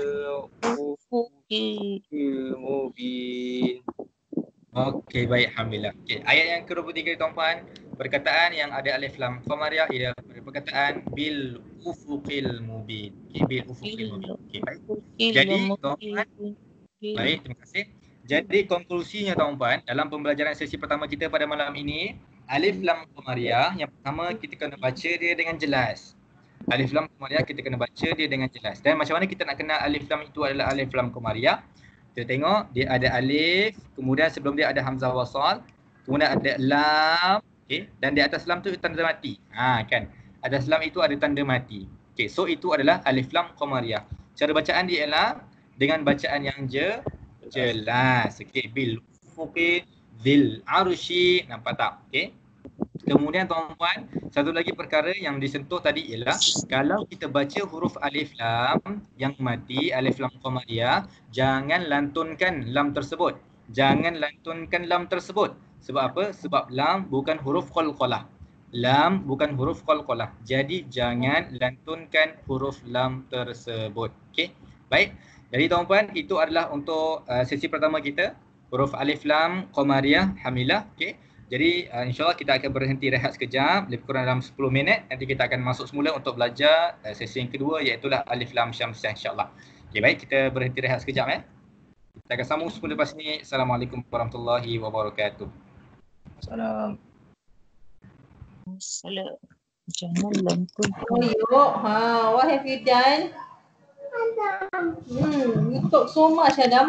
S4: ufuqil mubin.
S1: Okey, baik, alhamdulillah. Okey, ayat yang ke-23 tuan-puan, perkataan yang ada alif lam qamariyah ialah perkataan bil ufuqil mubin. Okey, bil ufuqil mubin. Okey, baik. Jadi tuan-puan, baik, terima kasih. Jadi konklusinya tuan-puan, dalam pembelajaran sesi pertama kita pada malam ini, alif lam qamariyah yang pertama kita kena baca dia dengan jelas. Alif lam qamariyah kita kena baca dia dengan jelas. Dan macam mana kita nak kenal alif lam itu adalah alif lam qamariyah? Kita tengok dia ada alif, kemudian sebelum dia ada hamzah wasal, kemudian ada lam, okey, dan di atas lam tu tanda mati. Kan. Atas lam itu ada tanda mati. Okey, so itu adalah alif lam qamariyah. Cara bacaan dia ialah dengan bacaan yang jelas. Okey, bil ufuqi dzil arsy, nampak tak? Okey. Kemudian tuan-puan, satu lagi perkara yang disentuh tadi ialah kalau kita baca huruf alif lam yang mati, alif lam qamariyah, jangan lantunkan lam tersebut. Jangan lantunkan lam tersebut. Sebab apa? Sebab lam bukan huruf qalqalah. Lam bukan huruf qalqalah. Jadi jangan lantunkan huruf lam tersebut. Okey. Baik. Jadi tuan-puan, itu adalah untuk sesi pertama kita, huruf alif lam qamariyah, alhamdulillah. Okey. Jadi insyaAllah kita akan berhenti rehat sekejap, lebih kurang dalam 10 minit. Nanti kita akan masuk semula untuk belajar sesi yang kedua, iaitulah Alif Lam Syamsiah, insyaAllah. Okay, baik, kita berhenti rehat sekejap. Kita akan sambung semula lepas ini. Assalamualaikum warahmatullahi wabarakatuh.
S4: Salam.
S2: Jangan lantunkan.
S5: What have you done? You talk so much, Adam.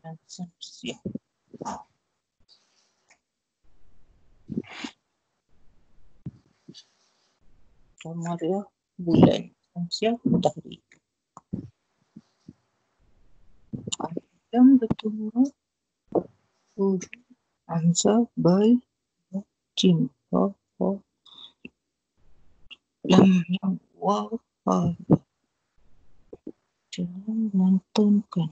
S2: Syamsiah. Qamariah bulan. Syamsiah matahari. Alam betul. Hamzah bal jim ha ha lam mim waw ha. Jangan menontonkan.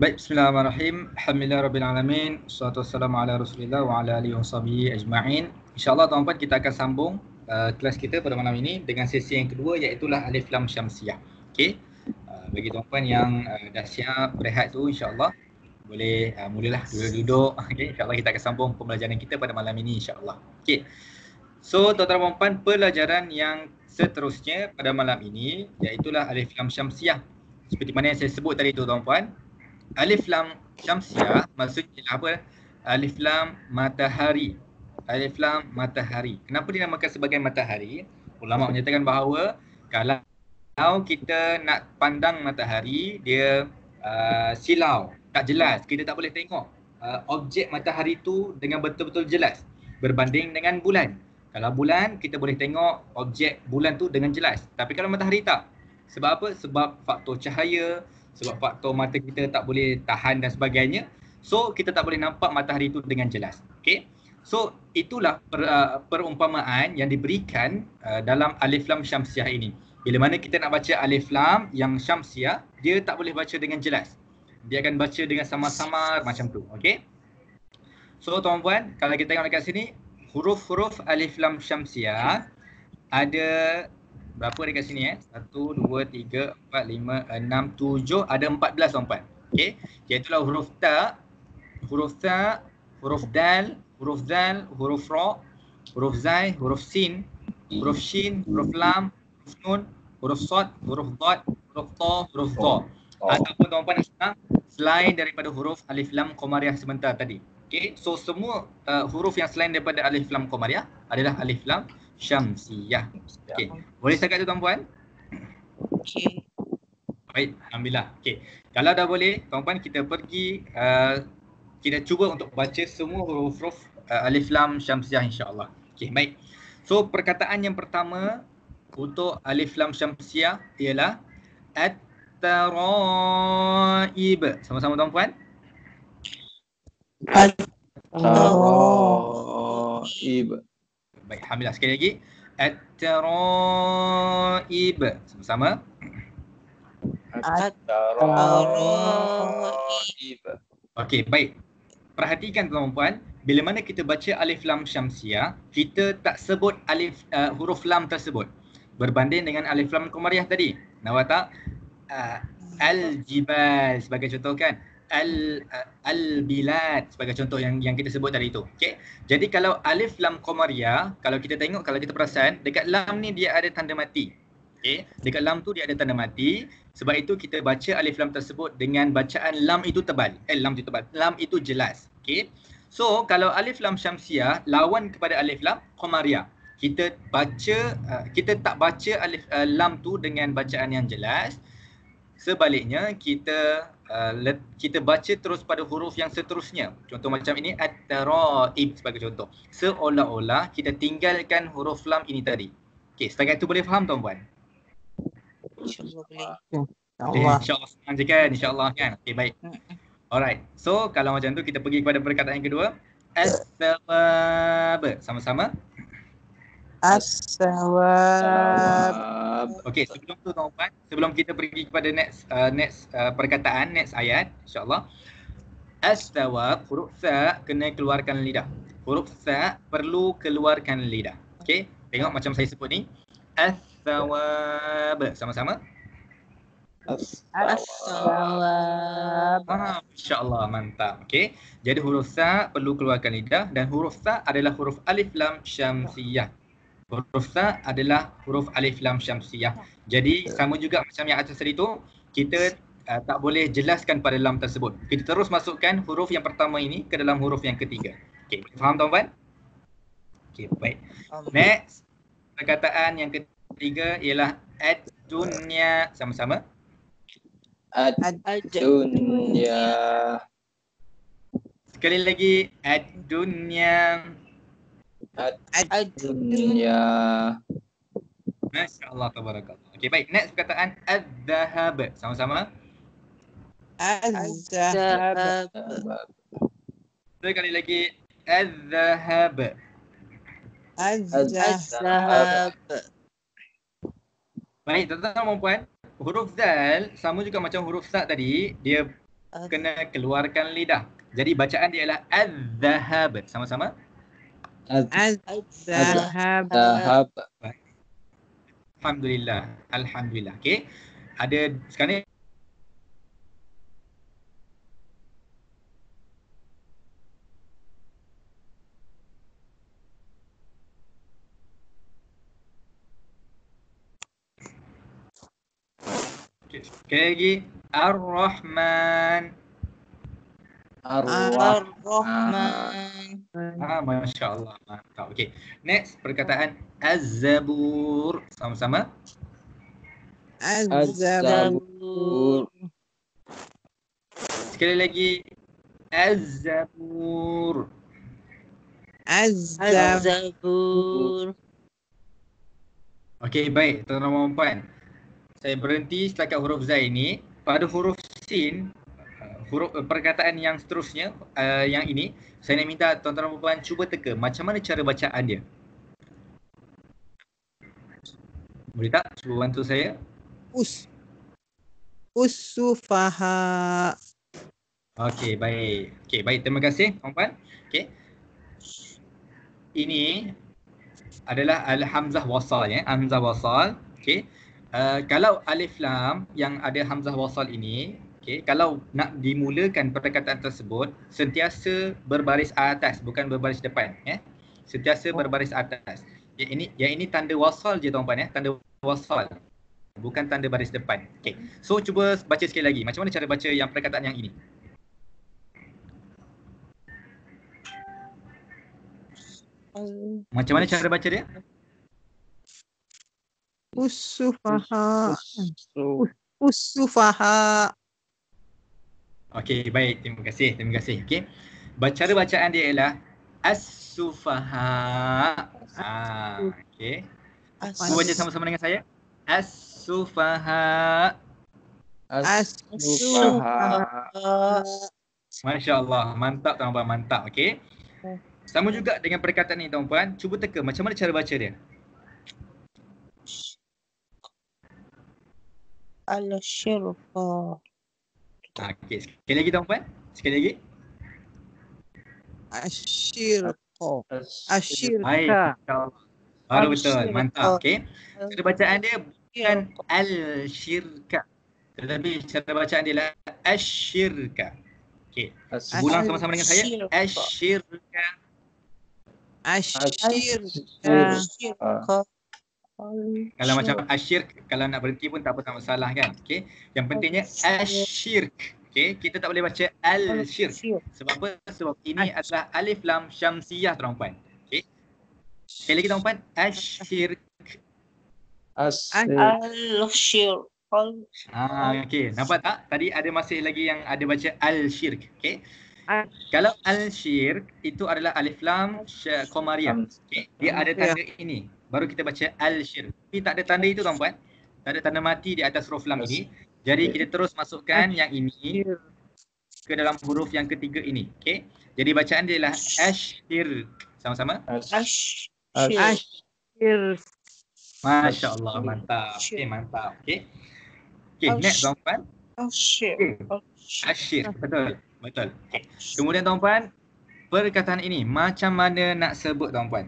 S1: Baik, bismillahirrahmanirrahim. Alhamdulillahirrabbilalamin. Wassalatu wassalamu ala rasulillah wa ala alihi wa sahbihi ajma'in. InsyaAllah tuan-tuan kita akan sambung kelas kita pada malam ini dengan sesi yang kedua, iaitulah Alif Lam Syamsiah. Okey. Bagi tuan-tuan yang dah siap berehat tu, insyaAllah boleh mulalah duduk. Okey, insyaAllah kita akan sambung pembelajaran kita pada malam ini, insyaAllah. Okey. So tuan-tuan dan puan, pelajaran yang seterusnya pada malam ini iaitulah Alif Lam Syamsiah. Seperti mana yang saya sebut tadi tu tuan-puan, Alif Lam Syamsiah maksudnya apa? Alif Lam matahari. Alif Lam matahari. Kenapa dinamakan sebagai matahari? Ulama menyatakan bahawa kalau kita nak pandang matahari, dia silau, tak jelas. Kita tak boleh tengok objek matahari tu dengan betul-betul jelas berbanding dengan bulan. Kalau bulan, kita boleh tengok objek bulan tu dengan jelas. Tapi kalau matahari tak. Sebab apa? Sebab faktor cahaya, sebab faktor mata kita tak boleh tahan dan sebagainya. So kita tak boleh nampak matahari itu dengan jelas. Okay. So itulah perumpamaan yang diberikan dalam Alif Lam Syamsiah ini. Bila mana kita nak baca Alif Lam yang Syamsiah, dia tak boleh baca dengan jelas. Dia akan baca dengan samar-samar macam tu. Okay. So tuan-puan, kalau kita tengok dekat sini, huruf-huruf Alif Lam Syamsiah ada berapa dekat sini 1, 2, 3, 4, 5, 6, 7, ada 14 tuan-puan. Okey, iaitulah huruf ta, huruf tha, huruf dal, huruf zal, huruf ra, huruf zai, huruf sin, huruf shin, huruf lam, huruf nun, huruf sad, huruf dad, huruf ta, huruf dha. Ataupun tuan-puan selain daripada huruf Alif Lam Qamariah sebentar tadi. Okey, so semua huruf yang selain daripada Alif Lam Qamariah adalah Alif Lam Syamsiah. Okey, boleh setakat tu tuan-puan?
S2: Okey.
S1: Baik, alhamdulillah. Okey, kalau dah boleh, tuan-puan kita pergi kita cuba untuk baca semua huruf-huruf Alif Lam Syamsiah insya-Allah. Okey, baik. So perkataan yang pertama untuk Alif Lam Syamsiah ialah at-taraib. Sama-sama tuan-puan.
S4: At-taraib.
S1: Baik, alhamdulillah. Sekali lagi. At-taraib. Sama-sama.
S4: At-taraib.
S1: Okey, baik. Perhatikan tuan-puan, bila mana kita baca Alif Lam Syamsiah, kita tak sebut huruf lam tersebut. Berbanding dengan Alif Lam Qamariah tadi. Nampak tak? Al-jibal sebagai contoh kan. Al-bilad sebagai contoh yang kita sebut tadi tu. Okey. Jadi kalau Alif Lam Qamariah, kalau kita tengok, kalau kita perasan, dekat lam ni dia ada tanda mati. Okey. Dekat lam tu dia ada tanda mati. Sebab itu kita baca Alif Lam tersebut dengan bacaan lam itu tebal. Lam itu tebal. Lam itu jelas. Okey. So kalau Alif Lam Syamsiah lawan kepada Alif Lam Qamariah. Kita kita tak baca lam tu dengan bacaan yang jelas. Sebaliknya kita baca terus pada huruf yang seterusnya. Contoh macam ini, at-taraib sebagai contoh. Seolah-olah kita tinggalkan huruf lam ini tadi. Okey, setakat itu boleh faham tuan-puan?
S2: InsyaAllah boleh.
S1: InsyaAllah senang je kan? InsyaAllah kan? Okey, baik. Alright, so kalau macam tu kita pergi kepada perkataan yang kedua. As-sawab. Sama-sama.
S2: As-sawab.
S1: Okey, sebelum tu tuan-puan, sebelum kita pergi kepada next perkataan, next ayat, insya-Allah. As-sawab, huruf sa kena keluarkan lidah. Huruf sa perlu keluarkan lidah. Okey, tengok macam saya sebut ni. As-sawab. Sama-sama.
S2: As-sawab.
S1: Insya-Allah, mantap. Okey. Jadi huruf sa perlu keluarkan lidah dan huruf sa adalah huruf Alif Lam Syamsiah. Huruf sa adalah huruf Alif Lam Syamsiah. Jadi sama juga macam yang atas tadi tu, kita tak boleh jelaskan pada lam tersebut. Kita terus masukkan huruf yang pertama ini ke dalam huruf yang ketiga. Okey, faham tuan-tuan? Okey, baik. Next, perkataan yang ketiga ialah ad-dunya. Sama-sama.
S4: Ad-dunya.
S1: Sekali lagi, ad-dunya.
S4: Ad-dunya.
S1: Masya-Allah, tabarakallah. Okey, baik. Next perkataan ad-dhahab. Sama-sama.
S2: Az-zahab.
S1: Sekali lagi, ad-dhahab.
S2: Az-zahab.
S1: Baik, tuan-tuan dan puan, huruf zal sama juga macam huruf sa tadi, dia kena keluarkan lidah. Jadi bacaan dia ialah az-zahab. Sama-sama.
S2: Az-zahab.
S4: Zahab.
S1: Alhamdulillah. Alhamdulillah. Okey. Ada sekarang ni sekali lagi Ar-Rahman.
S2: Ar-Rahman.
S1: Masya Allah, mantap. Okey. Next perkataan Az-Zabur. Sama-sama.
S2: Az-Zabur.
S1: Sekali lagi Az-Zabur.
S2: Az-Zabur.
S1: Okey, baik tuan-tuan dan puan. Saya berhenti setakat huruf Zai ini. Pada huruf Sin, huruf perkataan yang seterusnya, yang ini, saya nak minta tuan-tuan dan puan cuba teka macam mana cara bacaan dia. Boleh tak cuba bantu saya?
S2: Us-sufaha.
S1: Okey, baik. Okey, baik. Terima kasih tuan-tuan. Okey. Ini adalah al-hamzah wasal ya, hamzah wasal. Okey. Kalau alif lam yang ada hamzah wasal ini, okey, kalau nak dimulakan perkataan tersebut sentiasa berbaris atas, bukan berbaris depan ya. Sentiasa berbaris atas. Yang ini tanda wasal je tuan-puan ya, tanda wasal. Bukan tanda baris depan. Okey. So cuba baca sekali lagi. Macam mana cara baca yang perkataan yang ini? Macam mana cara baca dia?
S2: Us-sufaha. Us-sufaha.
S1: Okey, baik. Terima kasih. Terima kasih. Okey. Cara bacaan dia ialah as-sufaha. Okey. Cuba baca sama-sama dengan saya. As-sufaha.
S2: As-sufaha.
S1: Masya Allah. Mantap tuan-tuan, mantap. Okey. Sama juga dengan perkataan ni tuan-puan. Cuba teka macam mana cara baca dia.
S2: Al-syirqa.
S1: Okey, sekali lagi tuan-puan. Sekali lagi.
S2: Asyirqa. Asyirqa.
S1: Baik. Baru betul. Mantap. Okey. Cara bacaan dia bukan al-syirka. Tetapi cara bacaan dia adalah asyirka. Okey. Ulang sama-sama dengan saya. Asyirka.
S2: Asyirqa.
S1: Kalau macam asyirk, kalau nak berhenti pun tak apa, tak masalah kan. Okey. Yang pentingnya asyirk. Okey, kita tak boleh baca al-syirk. Sebab apa? Sebab ini adalah alif lam syamsiyah tuan-puan. Okey. Sekali lagi tuan-puan, asyirk.
S2: Al-syirq.
S1: Okey, nampak tak? Tadi ada masih lagi yang ada baca al-syirk. Okey. Kalau al-syirk itu adalah alif lam qamariyah. Okey. Dia ada tanda ini. Baru kita baca al-syirk. Tapi tak ada tanda itu tuan-puan. Tak ada tanda mati di atas huruf lam ini. Jadi kita terus masukkan yang ini ke dalam huruf yang ketiga ini. Okey. Jadi bacaan dia adalah asyirk. Sama-sama.
S2: Asyirq.
S1: Masya Allah, mantap. Okey, mantap. Okey. Okey, next tuan-puan. Asyirk. Betul. Betul. Okay. Kemudian tuan-puan, perkataan ini macam mana nak sebut tuan-puan?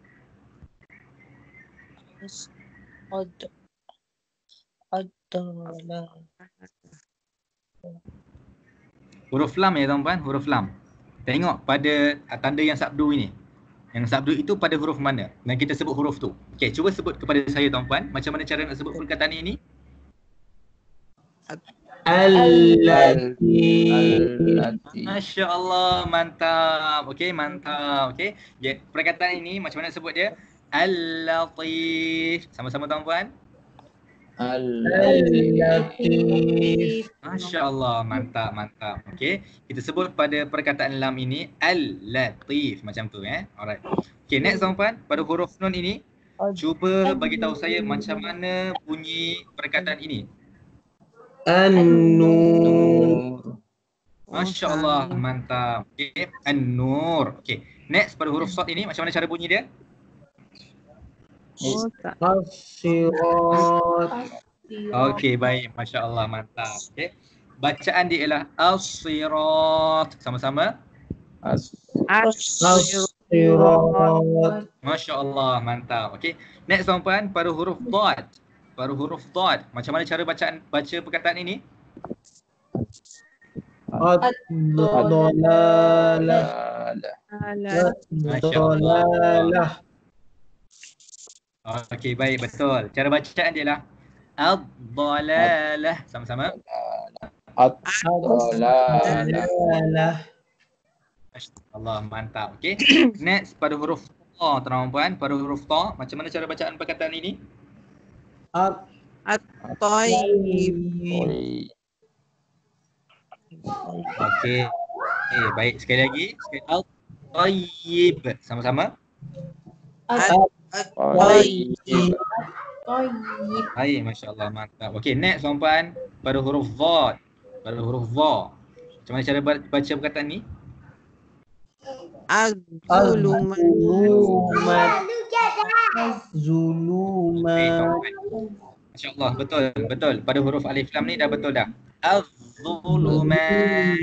S1: Huruf lam ya tuan-puan, huruf lam. Tengok pada tanda yang sabdu ini. Yang sabdu itu pada huruf mana? Dan kita sebut huruf tu. Okey, cuba sebut kepada saya tuan-puan, macam mana cara nak sebut perkataan ini? Masya Allah, mantap. Okey, mantap. Okey. Perkataan ini macam mana nak sebut dia? Al-Latif. Sama-sama tuan-puan.
S2: Al-Latif.
S1: Masya Allah, mantap, mantap. Okey, kita sebut pada perkataan lam ini Al-Latif macam tu Alright. Okey, next tuan-puan, pada huruf nun ini cuba bagi tahu saya macam mana bunyi perkataan ini.
S4: An-Nur.
S1: Masya Allah, mantap. Okey, An-Nur. Okey, next pada huruf sad ini macam mana cara bunyi dia?
S5: As-sirat.
S1: Okey, baik. Masya Allah, mantap. Okey. Bacaan dia ialah as-sirat. Sama-sama.
S4: As-sirat.
S1: Masya Allah, mantap. Okey. Next tuan-puan, pada huruf Dad. Pada huruf Dad. Macam mana cara baca perkataan ini?
S4: Ad-dalalah.
S1: Masya Allah. Okey, baik, betul. Cara bacaan dia ialah ad-dalalah. Sama-sama.
S4: Ad-dalalah.
S1: Allah, mantap. Okey. Next pada huruf Ta, tuan-puan, pada huruf Ta, macam mana cara bacaan perkataan ini?
S2: At-tayyib.
S1: Okey. Baik, sekali lagi. Al-tayyib. Sama-sama.
S2: At-tayyib.
S1: Baik, masya-Allah, mantap. Okey, next tuan-puan, pada huruf Dha. Pada huruf Dha. Macam mana cara baca perkataan ni?
S2: Az-zulumat.
S1: Masya-Allah, betul. Pada huruf alif lam ni dah betul dah. Az-zulumat.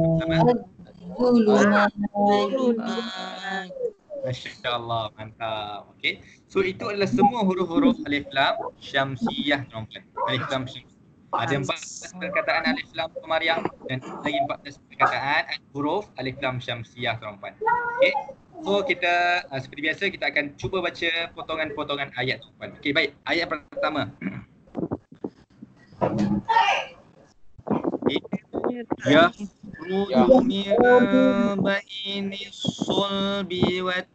S1: Masya-Allah, mantap. Okey. So itu adalah semua huruf-huruf alif lam syamsiyah, tuan-puan. Alif lam syamsiyah. Ada 14 perkataan alif lam Maryam dan lagi 14 perkataan huruf alif lam syamsiyah, tuan-puan. Okey. So kita seperti biasa kita akan cuba baca potongan-potongan ayat, tuan-puan. Okey, baik. Ayat pertama. Yakhruju min bainis sulbi wat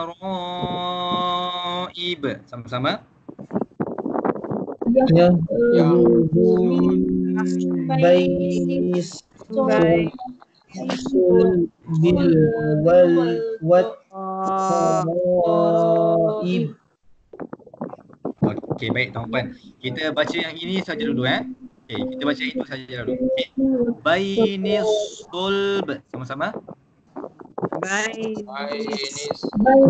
S1: taraib. Sama-sama.
S4: Bainis sulbi wat taraib.
S1: Okey, baik tuan-puan. Kita baca yang ini saja dulu Okey, kita baca itu saja dulu. Okey. Bainis sulb. Sama-sama.
S2: Bainis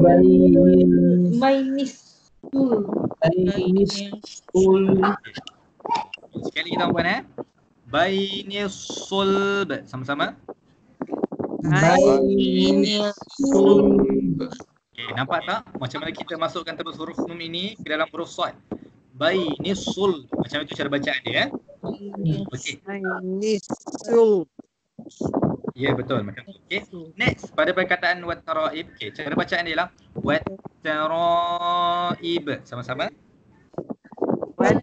S4: sulb.
S1: Sekali lagi tuan-puan Bainis sulb. Sama-sama.
S2: Bainis sulb.
S1: Okey, nampak tak macam mana kita masukkan terus huruf nun ini ke dalam huruf sad. Bainis sulb. Macam itu cara bacaan dia Okey.
S2: Bainis sulb.
S1: Ya, betul, macam tu. Okey. Next pada perkataan wat taraib. Okey, cara bacaan dia ialah wat taraib. Sama-sama.
S2: Wat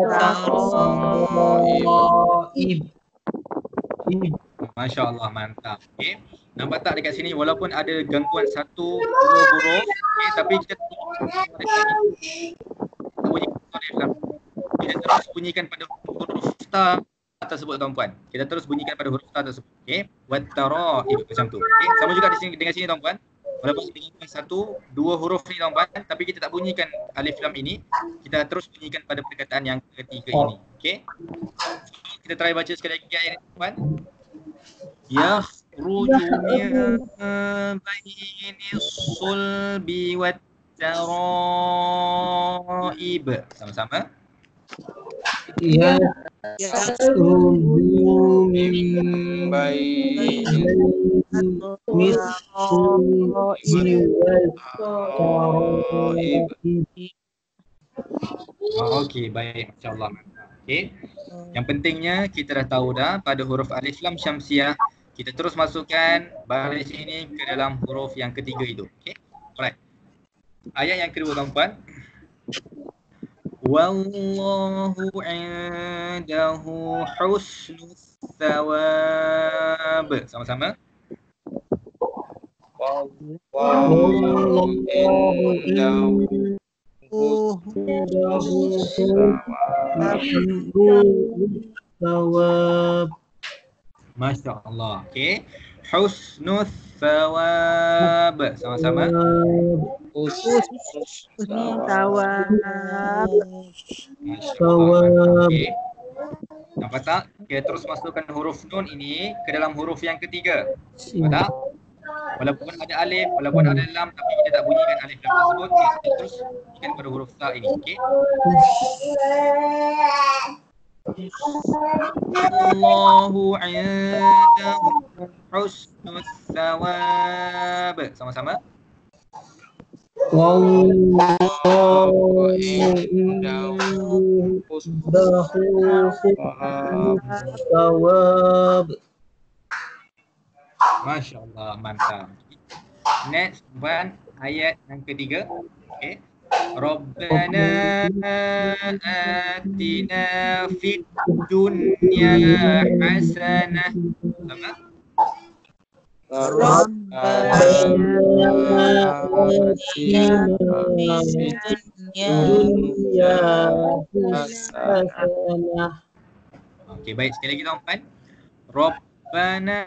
S4: Taraib.
S1: Masya-Allah, mantap. Okey. Nampak tak dekat sini walaupun ada gangguan satu dua huruf, tapi kita terus bunyikan pada huruf ta tersebut, tuan-puan. Kita terus bunyikan pada huruf ta tersebut. Okey. Wat taraib macam tu. Okey. Sama juga di sini dengan sini, tuan-puan. Walaupun bunyikan satu dua huruf ni, tuan-puan, tapi kita tak bunyikan alif lam ini, kita terus bunyikan pada perkataan yang ketiga ini. Okey. So, kita try baca sekali lagi ayat ini, tuan-puan. Yakhruju min bainis sulbi wat taraib. Sama-sama.
S4: Yakhruju min bainis sulbi wat taraib.
S1: Okey, baik, masya-Allah. Okey. Yang pentingnya kita dah tahu dah pada huruf alif lam syamsiyah kita terus masukkan baris ini ke dalam huruf yang ketiga itu. Okey. Alright. Ayat yang kedua, tuan-puan. Wallahu 'indahu husnus thawab. Sama-sama.
S4: Wallahu indahu thawab.
S1: Masya Allah. Okey. Husnus thawab. Sama-sama.
S2: Tawab.
S1: Masya Allah. Okey. Nampak tak? Kita terus masukkan huruf nun ini ke dalam huruf yang ketiga. Nampak tak? Walaupun ada alif, walaupun ada lam, tapi kita tak bunyikan alif lam tersebut, kita terus bunyikan pada huruf ta ini. Okey. Allahu 'indahu husnul thawab. Sama-sama.
S4: Wallahu indahu husnul thawab.
S1: Masya Allah, mantap. Next one, ayat yang ketiga. Okay. Rabbana atina fid dunya hasanah. Sama? Okey, baik, sekali lagi tuan-tuan. Rabbana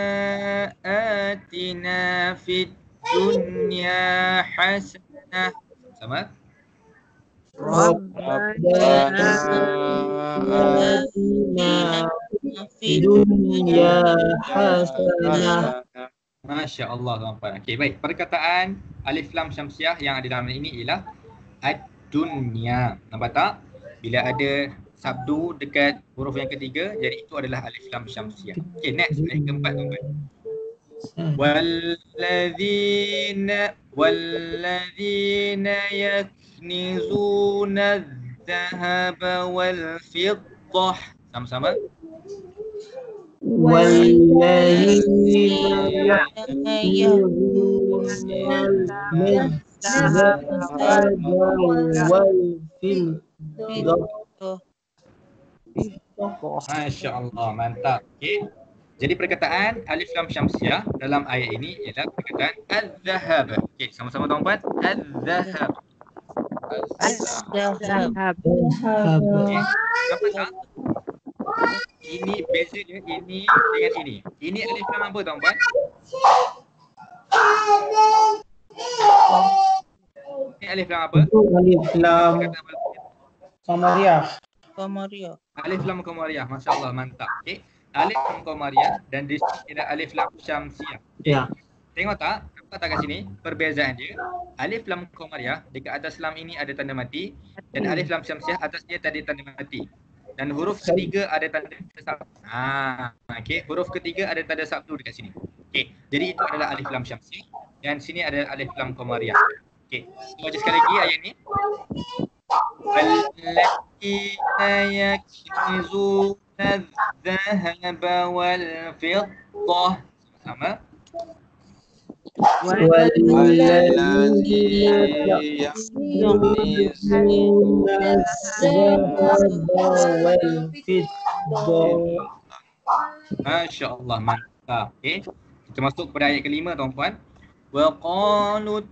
S1: atina fid dunya hasanah. Sama?
S4: Rabbana atina fid dunya hasanah.
S1: Masya Allah tuan-tuan. Okey, baik. Perkataan alif lam syamsiah yang ada dalam ini ialah ad-dunya. Nampak tak? Bila ada sabdu dekat huruf yang ketiga, jadi itu adalah alif lam syamsiah. Okey, next ayat keempat tuan-tuan. Walladzina yaknizuna adh-dhahaba wal fiddah. Sama-sama.
S4: Walladzina
S1: Masya Allah, mantap. Okey. Jadi perkataan alif lam syamsiah dalam ayat ini ialah perkataan az-zahab. Okey, sama-sama tuan-tuan. Az-zahab. Okey. Nampak tak? Ini beza dia ini dengan ini. Ini alif lam apa tuan-tuan? Ini alif lam apa?
S4: Alif lam Qamariyah.
S1: Alif lam qamariyah. Masya-Allah, mantap. Okey. Alif lam qamariyah dan di sini ada alif lam syamsiah.
S4: Ya.
S1: Tengok tak? Nampak tak kat sini? Perbezaan dia. Alif lam qamariyah dekat atas lam ini ada tanda mati dan alif lam syamsiah atas dia tak ada tanda mati. Dan huruf ketiga ada tanda sabtu. Okey, huruf ketiga ada tanda sabtu dekat sini. Okey, jadi itu adalah alif lam syamsiah dan sini ada alif lam qamariyah. Okey, baca sekali lagi ayat ni. Alladzina yaknizuna adh-dhahaba wal fiddah. Sama. Masya Allah, mantap. Okay. Kita masuk kepada ayat kelima tuan-tuan. Wa qalu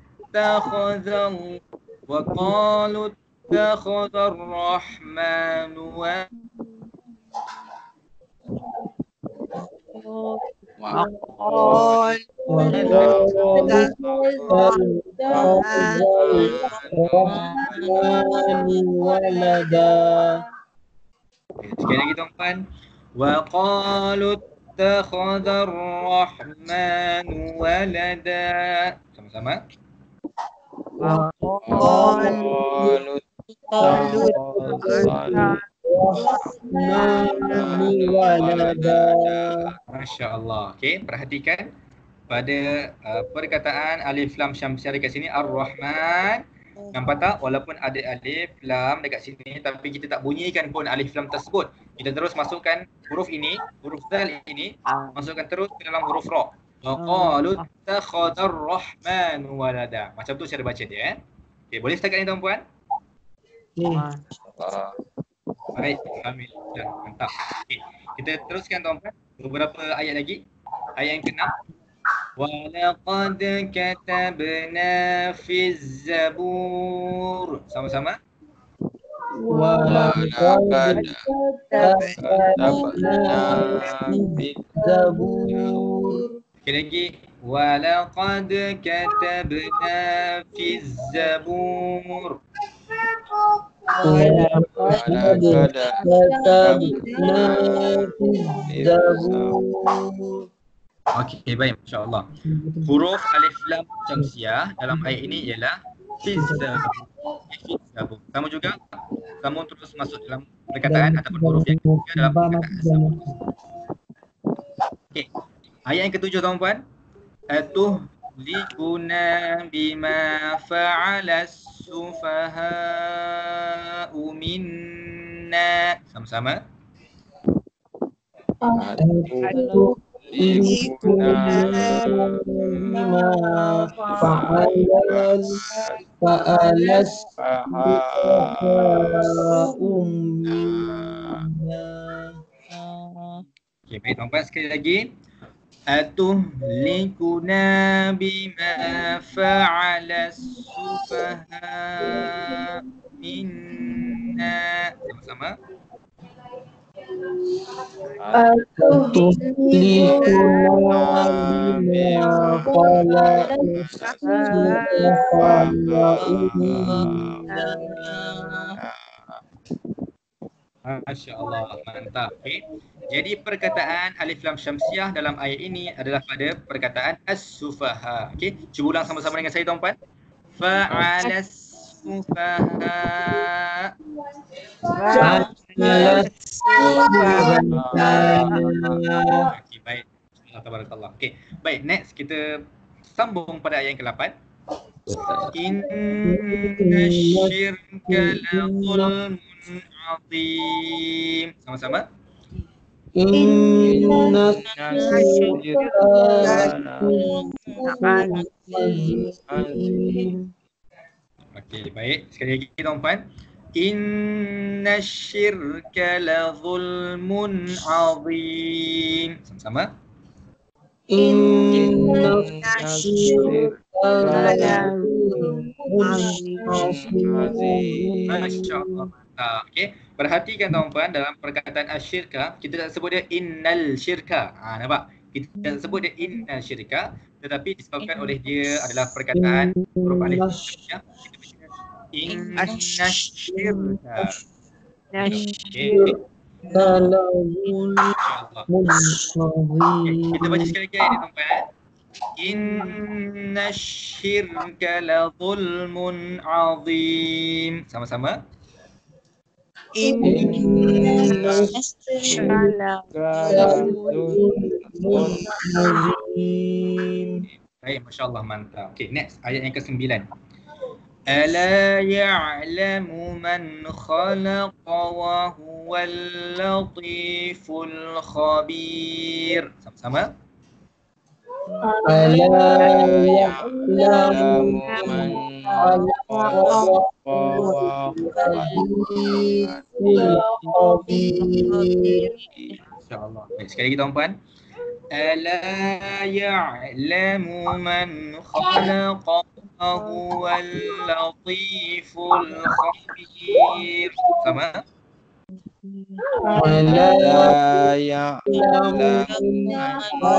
S1: ittakhadha ar-rahmanu wa sekali lagi tuan-tuan. Wa qalu ittakhadha ar-rahmanu walada. Sama-sama. Masya Allah. Okey, perhatikan pada perkataan alif lam syamsiah dekat sini ar-Rahman. Nampak tak? Walaupun ada alif lam dekat sini tapi kita tak bunyikan pun alif lam tersebut. Kita terus masukkan huruf ini, huruf zal ini, masukkan terus ke dalam huruf ra. Wa qalu ittakhadha ar-Rahman walada. Macam tu cara baca dia. Okey, boleh setakat ni tuan-puan? Baik, alhamdulillah, mantap. Okey, kita teruskan tuan-puan. Beberapa ayat lagi. Ayat yang ke-6. Wa laqad katabna fi zabur. Sama-sama.
S4: Wa laqad katabna fi zabur.
S1: Sekali lagi. Wa laqad katabna fi zabur. Okey, baik, masya-Allah. Huruf alif lam syamsiah dalam ayat ini ialah fi zabur. Kamu juga kamu terus masuk dalam perkataan ataupun huruf yang ketiga dalam perkataan tersebut. Okey. Ayat yang ketujuh tuan-puan. Atuhlikuna bima fa'ala as-sufaha'u minna. Sama-sama. Okey, baik tuan-puan, sekali lagi. Atuhlikuna bima fa'ala as-sufaha minna. Sama-sama. Masya Allah, mantap. Okay. Jadi perkataan alif lam syamsiah dalam ayat ini adalah pada perkataan as-sufaha. Okey, cuba ulang sama-sama dengan saya tuan-puan. Fa'ala as-sufaha. Okey, baik. Tabarakallah. Okey, baik. Next kita sambung pada ayat yang ke-8. Inna syirka la zulmun azim. Sama-sama.
S4: Inna
S1: Okey, baik. Sekali lagi tuan-puan. Inna syirka la zulmun azim. Sama-sama.
S4: Inna syirka la zulmun azim.
S1: Masya-Allah. Okey, perhatikan tuan-puan, dalam perkataan asyirka kita tak sebut dia innal syirka. Nampak? Kita tak sebut dia innal syirka, tetapi disebabkan oleh dia adalah perkataan huruf alif ya. Kita baca inna syirka. Okey. Okey, kita baca sekali lagi ayat ni tuan-puan. Inna syirka la zulmun azim. Sama-sama.
S2: Inna
S1: Baik, Masya Allah, mantap. Okay, next. Ayat yang ke-9. Ala ya'lamu man khalaqa wa huwal latiful khabir. Sama-sama.
S4: Ala ya'lamu man
S1: InsyaAllah. Baik, sekali lagi tuan-puan. Ala ya'lamu man khalaqa wa huwal latiful khabir. Sama.
S4: Ala ya'lamu man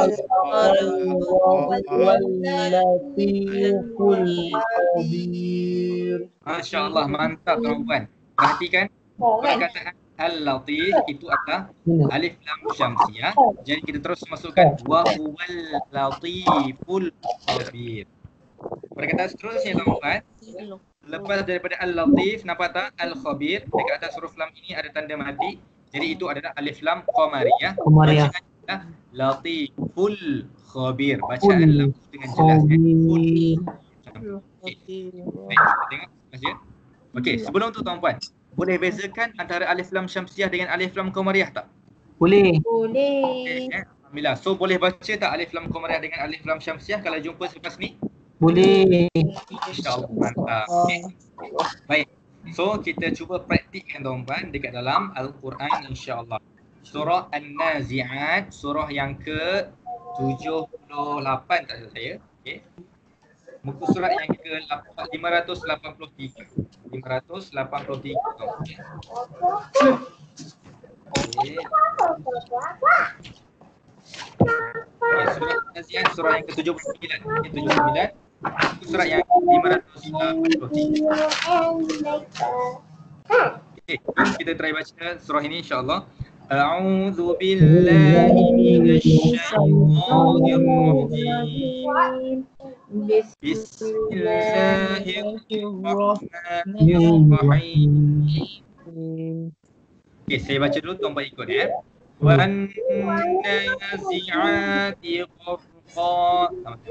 S4: wal latiful khabir.
S1: Masya-Allah, mantap tuan-puan. Perhatikan perkataan al-latif itu adalah alif lam syamsiah. Jadi kita terus masukkan wa huwal latiful khabir. Perkataan seterusnya tuan-puan, lepas daripada al-latif, nampak tak al-khabir dekat atas huruf lam ini ada tanda mati. Jadi itu adalah alif lam qamariyah. Bacaan adalah latiful khabir. Bacaan lam dengan jelas kan. Full. Okey. Baik, kita tengok masjid. Okey, sebelum tu tuan-puan, boleh bezakan antara alif lam syamsiah dengan alif lam qamariyah tak?
S5: Boleh.
S1: Okey, alhamdulillah. So boleh baca tak alif lam qamariyah dengan alif lam syamsiah kalau jumpa selepas ni?
S5: Boleh.
S1: InsyaAllah, mantap. Okay. Baik. So kita cuba praktikkan tuan-puan dekat dalam Al-Quran insya-Allah. Surah An-Nazi'at, surah yang ke-78 tak salah saya. Okey. Muka surat yang ke-583. 583 tuan-puan. Okey. Okay, surah An-Nazi'at, surah yang ke-79. Ini 79. Surat yang 583. Okey, jom kita try baca surah ini insya-Allah. A'udzu billahi minasy syaithanir rajim. Bismillahirrahmanirrahim. Okey, saya baca dulu, tuan-tuan ikut ya. Wan nazi'ati gharqa.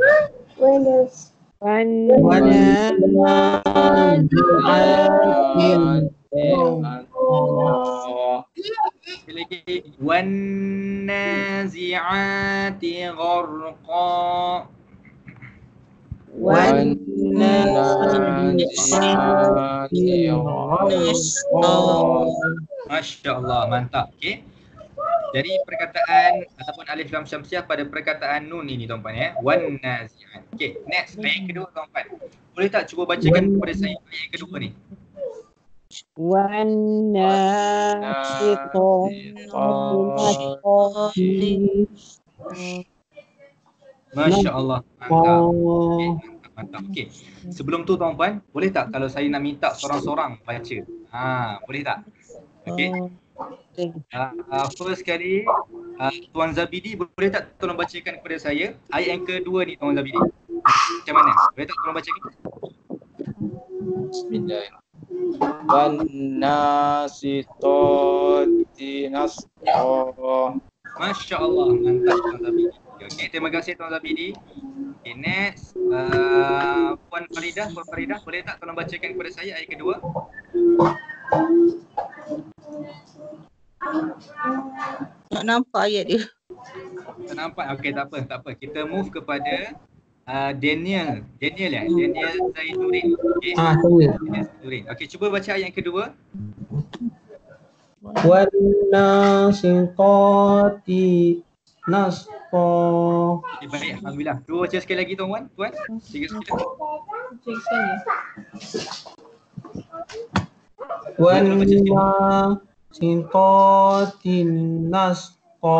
S1: Sekali lagi. Wan nazi'ati gharqa. Masya Allah, mantap. Okey. Jadi perkataan ataupun alif lam syamsiah pada perkataan nun ini tuan-tuan ya. Wan nazi'at. Okey, next ayat kedua tuan-tuan. Boleh tak cuba bacakan kepada saya ayat yang kedua ni? Masya Allah, mantap. Okey, mantap. Okey. Sebelum tu tuan-tuan, boleh tak kalau saya nak minta seorang-seorang baca? Boleh tak? Okey. First sekali, Tuan Zabidi, boleh tak tolong bacakan kepada saya ayat yang kedua ni, Tuan Zabidi? Macam mana? Boleh tak tolong bacakan?
S4: Bismillahirrahmanirrahim. Wan nasitoti nasqa.
S1: Masya Allah, mantap Tuan Zabidi. Okey, terima kasih Tuan Zabidi. Okay, next, Puan Faridah, boleh tak tolong bacakan kepada saya ayat kedua?
S2: Tak nampak ayat dia.
S1: Tak nampak? Okey, tak apa. Kita move kepada Daniel Zainuddin. Okey.
S5: Saya.
S1: Daniel Zainuddin. Okey, cuba baca ayat yang kedua.
S5: Wan nasitoti nasqa.
S1: Okay, baik, alhamdulillah. Cuba baca sekali lagi tuan. Sikit-sikit.
S5: Wan nasitoti nasqa.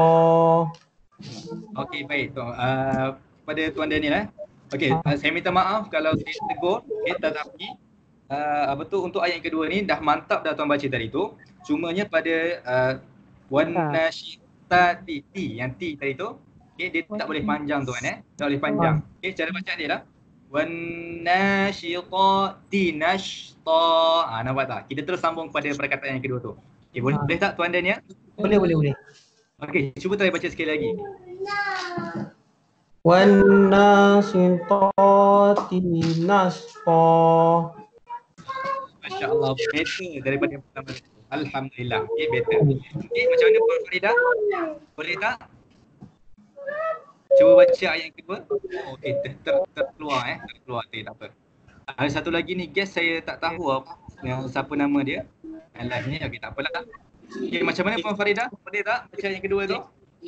S1: Okey, baik. Kepada Tuan Daniel Okey, saya minta maaf kalau saya tegur, tetapi untuk ayat yang kedua ni dah mantap dah tuan baca tadi tu. Cumanya pada wan nasyitati yang ti tadi tu, okey, dia tak boleh panjang tuan tak boleh panjang. Okey, cara bacaan dia lah wan nasyitati nashta. Nampak tak? Kita terus sambung pada perkataan yang kedua tu. Okey, boleh tak Tuan Daniel?
S5: Boleh.
S1: Okey, cuba try baca sekali lagi.
S5: Wan nasitoti nasqa.
S1: Masya Allah, better daripada yang pertama. Alhamdulillah. Okey, better. Okey, macam mana Puan Faridah? Boleh tak? Cuba baca ayat yang kedua. Okey, terkeluar terkeluar. Tak apa. Ada satu lagi ni guest saya tak tahu siapa nama dia. Live ni. Okey, tak apalah. Okey, macam mana Puan Faridah? Boleh tak baca ayat yang kedua tu?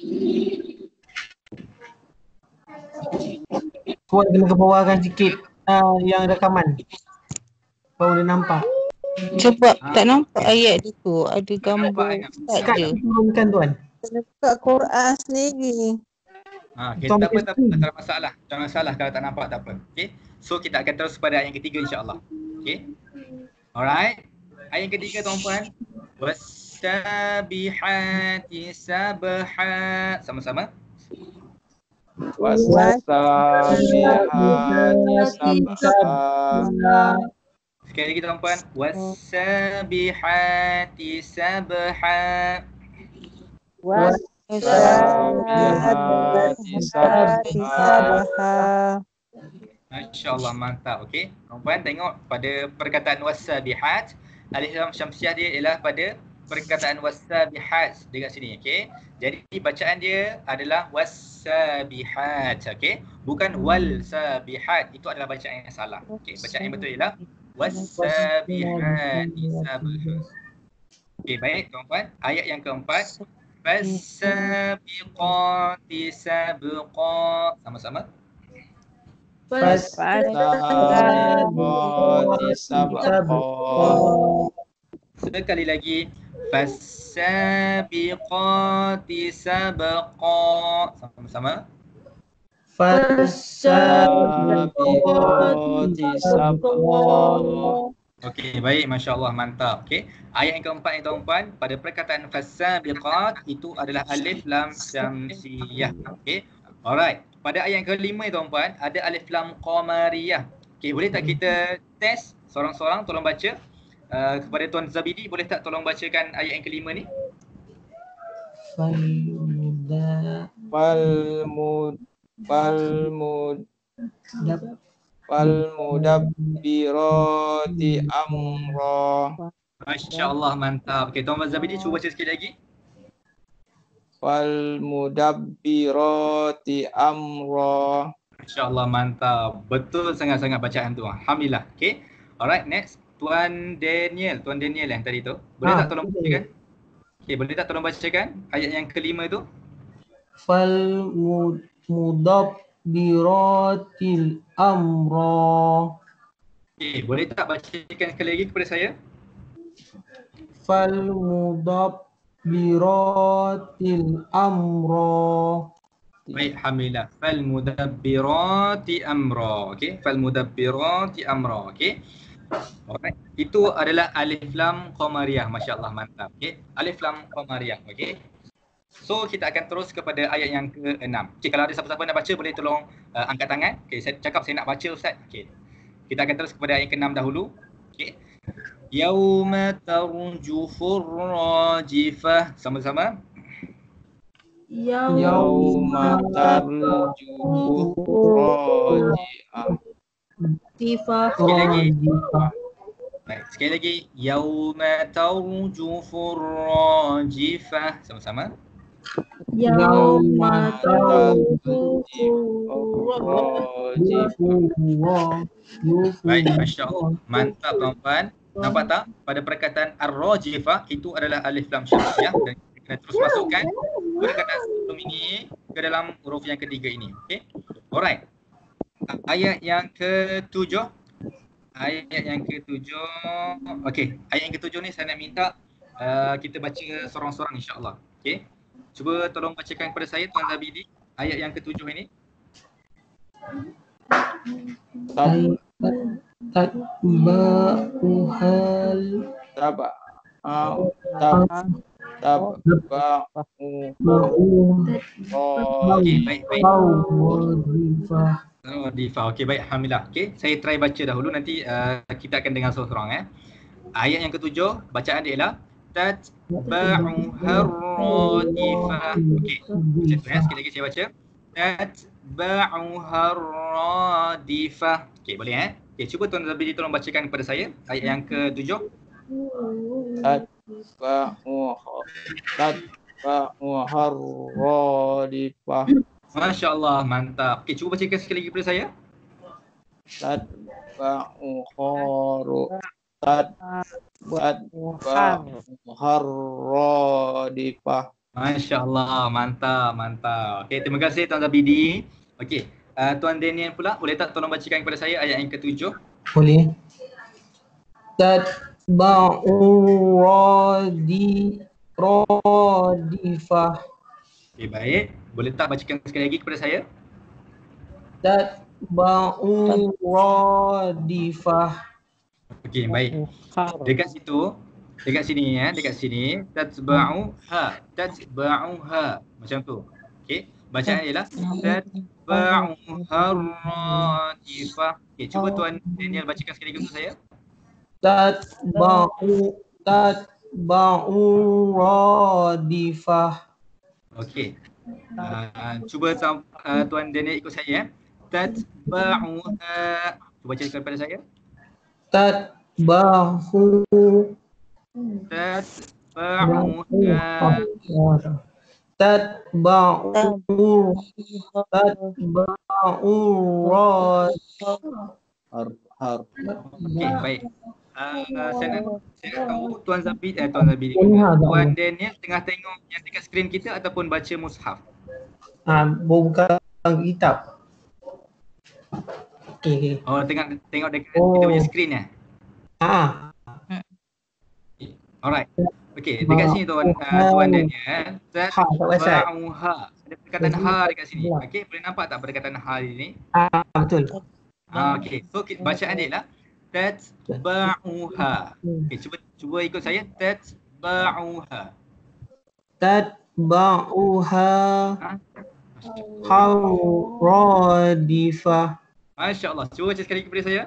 S5: Puan kena ke bawahkan sikit yang rekaman. Baru dia nampak.
S2: Sebab tak nampak ayat dia tu. Ada gambar ustaz
S5: Kat
S2: je.
S5: turunkan tuan.
S2: Kena buka Quran sendiri.
S1: Okay, tak apa, tak ada masalah. Tak masalah kalau tak nampak, tak apa. Okay, so kita akan terus pada ayat yang ketiga insyaAllah. Okay, alright. Ayat yang ketiga tuan-puan. Wasabihati sabha. Sama-sama. Sekali lagi tuan-puan. Wasabihati sabha. Masya-Allah, mantap. Okey. Tuan-puan tengok pada perkataan wasabihat, alif lam syamsiah dia ialah pada perkataan wasabihat dekat sini, okey. Jadi bacaan dia adalah wasabihat, okey. Bukan wal sabihat, itu adalah bacaan yang salah. Okey, bacaan yang betul ialah wasabihat sabha. Okey, baik tuan-puan. Ayat yang keempat. Fasabiqati sabqa. Sama-sama. Sekali lagi. Fasabiqati sabqa. Sama-sama. Okey, baik, masya-Allah, mantap. Okey. Ayat yang keempat ni tuan-puan, pada perkataan fasabiqat itu adalah alif lam syamsiyah. Okey. Alright. Pada ayat yang kelima ni tuan-puan, ada alif lam qamariyah. Okey, boleh tak kita test seorang-seorang tolong baca kepada Tuan Zabidi, boleh tak tolong bacakan ayat yang kelima ni?
S5: Falmuda
S4: Falmud falmud
S5: dab
S4: falmudabbirati amra.
S1: Masya Allah, mantap. Okay, Tuan Zabidi cuba baca sekali lagi.
S4: Falmudabbirati amra.
S1: Masya Allah, mantap. Betul sangat-sangat bacaan tu. Alhamdulillah. Okay. Alright, next. Tuan Daniel yang tadi tu. Boleh tak tolong bacakan? Okay, boleh tak tolong bacakan ayat yang kelima tu?
S5: falmudabbiratil amra.
S1: Okay, boleh tak bacakan sekali lagi kepada saya?
S5: Falmudabbiratil amra.
S1: Baik, alhamdulillah. Falmudabbirati amra. Okey, falmudabbirati amra. Okey. Alright. Itu adalah alif lam qamariyah. Masya-Allah, mantap. Okey. Alif lam qamariyah. Okey. So kita akan terus kepada ayat yang ke-6. Okey, kalau ada siapa-siapa nak baca boleh tolong angkat tangan. Okey, saya cakap saya nak baca Ustaz. Okey. Kita akan terus kepada ayat ke-6 dahulu. Okey. Yauma tarjufur rajifah. Sama-sama.
S4: Yauma tarjufu raji'ah.
S1: Sekali lagi. Baik, sekali lagi. Yauma tarjufur rajifah. Sama-sama.
S5: Yauma
S4: tarjufu raji'ah.
S1: Baik, Masya Allah. Mantap tuan-tuan. Nampak tak? Pada perkataan ar-rajifah itu adalah alif lam syar'iyah dan kita kena terus masukkan perkataan sebelum ini ke dalam huruf yang ketiga ini. Okey. Alright. Ayat yang ke-7. Okey, ayat yang ke-7 ni saya nak minta kita baca sorang-sorang insya-Allah. Okey. Cuba tolong bacakan kepada saya Tuan Zabidi ayat yang ke-7 ini.
S5: Tatba'uhal
S1: Okey, baik. Radifah. Okey, baik. Alhamdulillah. Okey, saya try baca dahulu, nanti kita akan dengar sorang-sorang. Ayat yang ke-7, bacaan dia ialah tatba'uhar radifah. Okey. Sekali lagi saya baca. Tatba'uhar radifah. Okey, boleh Okey, cuba Tuan Zabidi tolong bacakan kepada saya ayat yang ke-7.
S4: Tatba'uhar radifah.
S1: Masya Allah, mantap. Okey, cuba bacakan sekali lagi kepada saya.
S4: Tatba'uhar radifah.
S1: Masya Allah, mantap. Okey, terima kasih Tuan Zabidi. Okey, Tuan Daniel pula, boleh tak tolong bacakan kepada saya ayat yang ke-7?
S5: Boleh. Tatba'u radifah.
S1: Okey, baik. Boleh tak bacakan sekali lagi kepada saya?
S5: Tatba'u radifah.
S1: Okey, baik. Dekat sini dekat sini tatba'uha. Macam tu. Okey, bacaan ialah tatba'uha radifah. Okey, cuba Tuan Daniel bacakan sekali lagi untuk saya.
S5: Tatba'u radifah.
S1: Okey. Cuba Tuan Daniel ikut saya. Tatba'uha. Cuba baca kepada saya.
S5: Tatba'u
S1: Okey, baik. Saya nak tahu Tuan Zabidi, Tuan Daniel tengah tengok yang dekat skrin kita ataupun baca mushaf?
S5: Bukan kitab. Okey.
S1: Oh, tengok dekat kita punya skrin Alright. Okey, dekat sini Tuan Daniel, tatba'uha. Ada perkataan ha dekat sini. Okey, boleh nampak tak perkataan ha ini?
S5: Betul.
S1: Okey, so bacaan dia lah tatba'uha. Okey, cuba ikut saya. Tatba'uha.
S5: Tatba'uha radifah.
S1: Masya Allah. Cuba baca sekali kepada saya.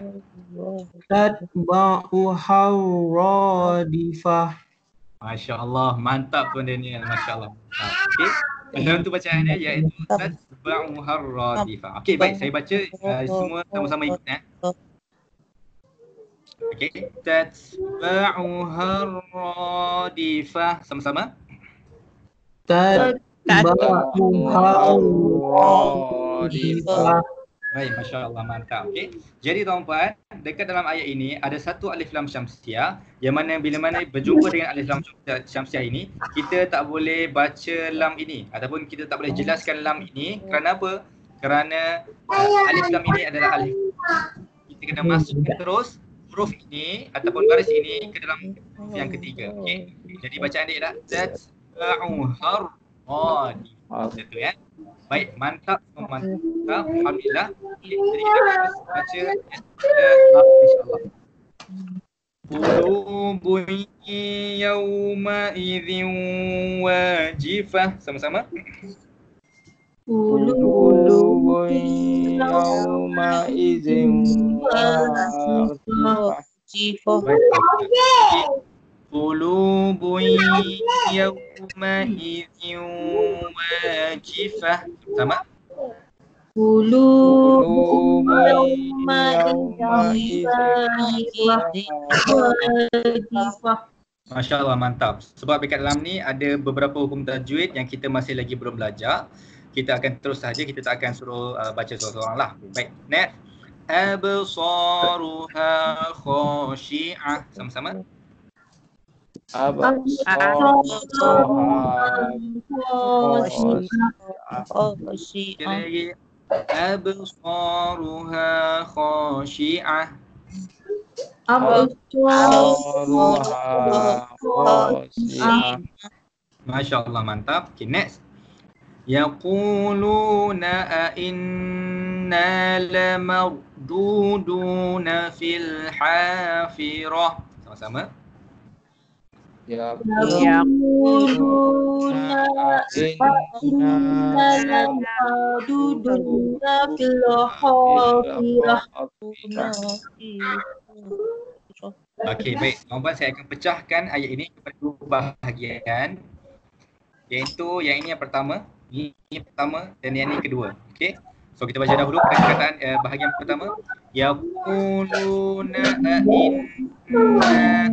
S5: Tatba'uha radifah.
S1: Masya Allah. Mantap Tuan Daniel. Masya Allah. Mantap. Okey. Dalam tu bacaannya iaitu tatba'uha radifah. Okey, baik. Saya baca semua sama-sama ikut ya. Okey. Tatba'uha radifah. Sama-sama.
S5: Tatba'uha radifah.
S1: Baik, Masya Allah, mantap. Okey. Jadi tuan-puan, dekat dalam ayat ini ada satu alif lam syamsiah yang mana bila mana berjumpa dengan alif lam syamsiah ini, kita tak boleh baca lam ini ataupun kita tak boleh jelaskan lam ini. Kerana apa? Kerana alif lam ini adalah alif. Kita kena masukkan terus huruf ini ataupun baris ini ke dalam huruf yang ketiga. Okey. Jadi bacaan dia adalah tatba'uha radifah. Itu ya. Baik, mantap, mantap. Alhamdulillah. Jadi kita terus baca insya-Allah. Qulubun yawma idzin wajifah. Sama-sama.
S4: Qulubun yawma idzin wajifah.
S1: Qulubun yawma idzin wajifah. Sama.
S2: Qulubun
S4: yawma
S2: wajifah.
S1: Masya Allah, mantap. Sebab dekat dalam ni ada beberapa hukum tajwid yang kita masih lagi belum belajar. Kita akan terus saja, kita tak akan suruh baca seorang-seorang lah. Baik, next. Absaruha khashi'ah. Sama-sama. Sekali lagi. Absaruha khashi'ah. Masya Allah, mantap. Okay, next. Yaquluna a inna lamarduduna fil hafirah. Sama-sama.
S2: Yaquluna inna lamarduduna fil hafirah.
S1: Okey, baik. Tuan-tuan, saya akan pecahkan ayat ini kepada dua bahagian. Iaitu yang ini yang pertama, ini pertama dan yang ini kedua. Okey. So kita baca dahulu perkataan bahagian pertama. Yaquluna inna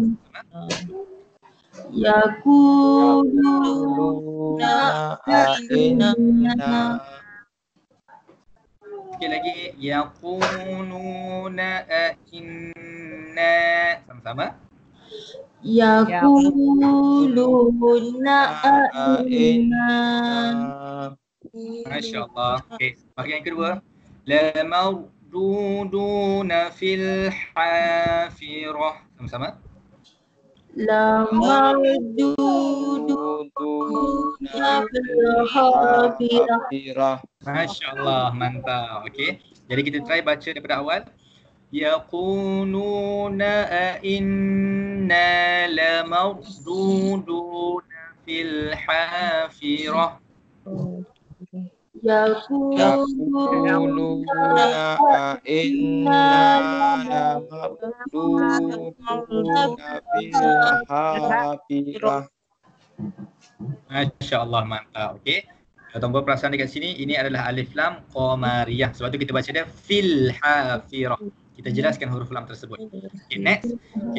S1: Sekali lagi. Yaquluna inna. Sama-sama.
S2: Yaquluna inna.
S1: Masya Allah. Okey, bahagian yang kedua. Lamarduduna fil hafirah. Sama-sama.
S2: Lamarduduna fil hafirah.
S1: Masya Allah, mantap. Okey. Jadi kita try baca daripada awal. Yaquluna inna lamarduduna fil hafirah.
S4: Yaquluna inna lamarduduna fil hafirah.
S1: Masya Allah, mantap. Okey. Tuan-tuan perasan dekat sini, ini adalah alif lam qamariyah. Sebab tu kita baca dia fil hafirah. Kita jelaskan huruf lam tersebut. Okay, next.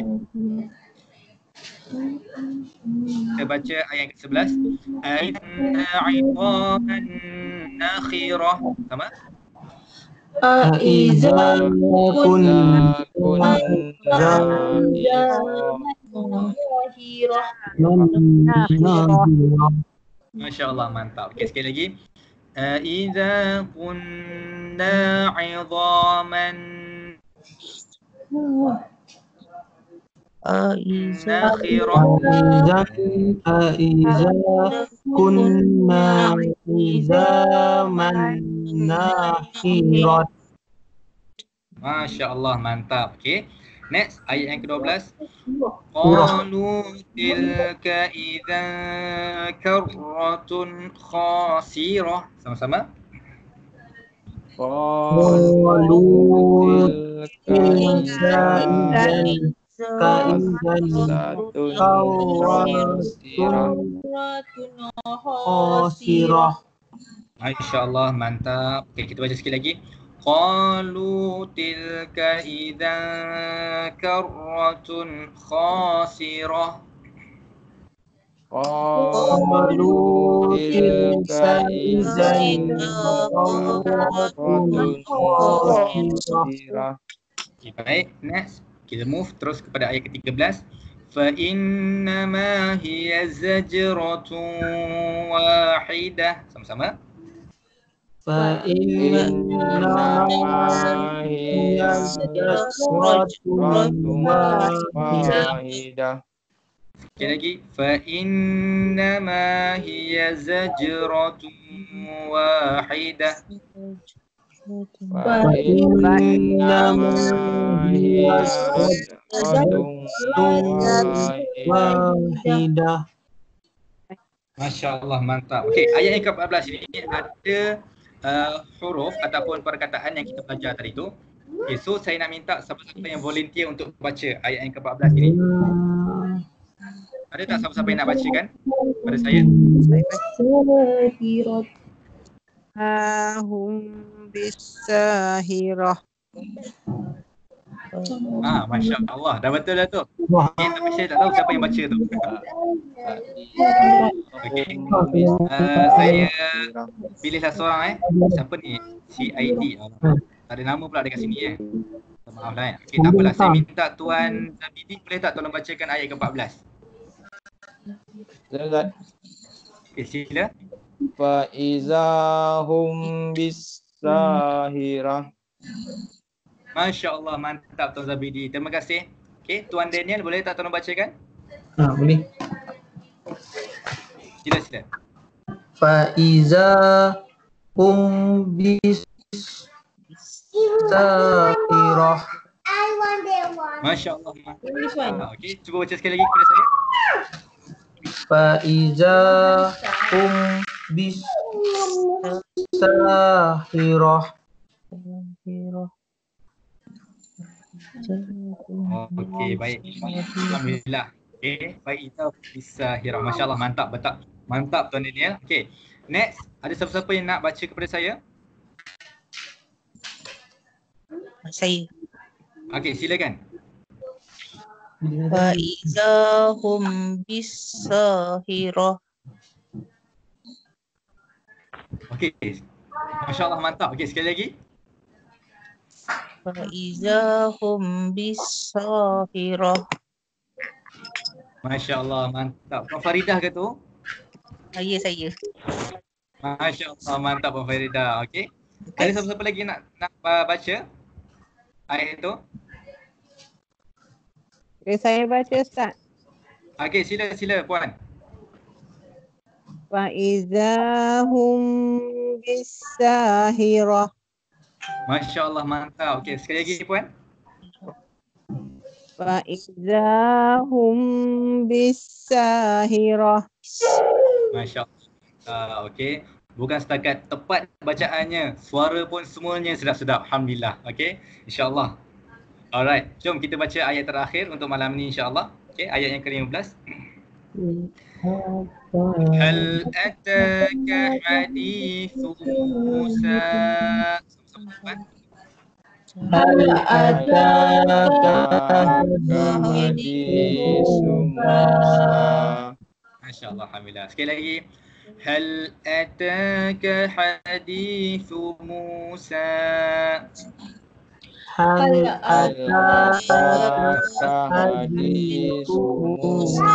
S1: Kita baca ayat ke-11. Inna 'idhaman nakhirah. Sama?
S5: Aiza kunna
S1: Masya Allah, mantap. Okay, sekali lagi. Iza kunna 'idhaman nakhirah.
S5: Aiza kunna izaman nakhirah.
S1: Masya Allah, mantap. Okay. Next, ayat yang ke-12. Qalu tilka idzan karratun khasirah. Sama-sama.
S4: Qalu tilka
S5: Idzan
S4: qasatun khasirah.
S5: khasirah.
S1: Masya Allah, mantap. Okey, kita baca sekali lagi. Qalu tilka idzan karratun khasirah.
S4: Qalu tilka idzan karratun khasirah.
S1: Okay, baik, next. Kita move terus kepada ayat ke-13. Fa innama hiya zajratun wahidah. Sama-sama.
S5: Fa innama hiya zajratun wahidah.
S1: Sekali lagi. Fa innama hiya zajratun wahidah.
S4: Fa innama hiya zajratun
S5: wahidah.
S1: Masya Allah, mantap. Okey, ayat yang ke-14 ini ada huruf ataupun perkataan yang kita belajar tadi tu. Okay, so saya nak minta siapa-siapa yang volunteer untuk baca ayat yang ke-14 ini. Ada tak siapa-siapa yang nak bacakan pada saya?
S2: Hum bisahirah.
S1: Masya Allah, dah betul dah tu.
S5: Wah.
S1: Okay, tapi saya tak tahu siapa yang baca tu. Okey, saya pilihlah seorang Siapa ni? CID. Tak ada nama pula dekat sini Maaf lah Okey, tak apalah. Saya minta Tuan Zabidi boleh tak tolong bacakan ayat ke-14?
S4: Silakan.
S1: Okey, sila.
S4: Fa izahum bisahirah.
S1: Masya Allah, mantap Tuan Zabidi. Terima kasih. Okey, Tuan Daniel boleh tak tolong bacakan?
S5: Boleh.
S1: Sila.
S5: Fa iza hum bisahirah.
S1: Masya Allah, mantap. Okey, cuba baca sekali lagi kepada saya.
S5: Fa iza hum bisahirah.
S1: Okey, baik. Alhamdulillah. Okey, baik, kita bisa hirau. Masya Allah, mantap, betul. Mantap Tuan Daniel. Okey, next. Ada siapa-siapa yang nak baca kepada saya?
S2: Saya.
S1: Okey, silakan.
S2: Fa izahum bisahirah.
S1: Okey. Masya Allah, mantap. Okey, sekali lagi.
S2: Fa izahum bisahirah.
S1: Masya Allah, mantap. Puan Faridah ke tu?
S2: Saya.
S1: Masya Allah, mantap Puan Faridah. Okey. Ada siapa-siapa lagi nak baca ayat itu?
S6: Saya baca Ustaz.
S1: Okey, sila Puan.
S6: Fa izahum bisahirah.
S1: Masya Allah, mantap. Okey, sekali lagi Puan.
S6: Fa izahum bisahirah.
S1: Masya Allah. Okey. Bukan setakat tepat bacaannya, suara pun semuanya sedap-sedap. Alhamdulillah. Okey. InsyaAllah. Alright. Jom kita baca ayat terakhir untuk malam ni insyaAllah. Okey. Ayat yang ke-15. Hal ataka hadithu Musa.
S5: Hal ataka
S4: hadithu Musa.
S1: Masya Allah, alhamdulillah. Sekali lagi. Hal ataka hadithu Musa.
S5: Hal ataka
S4: hadithu Musa.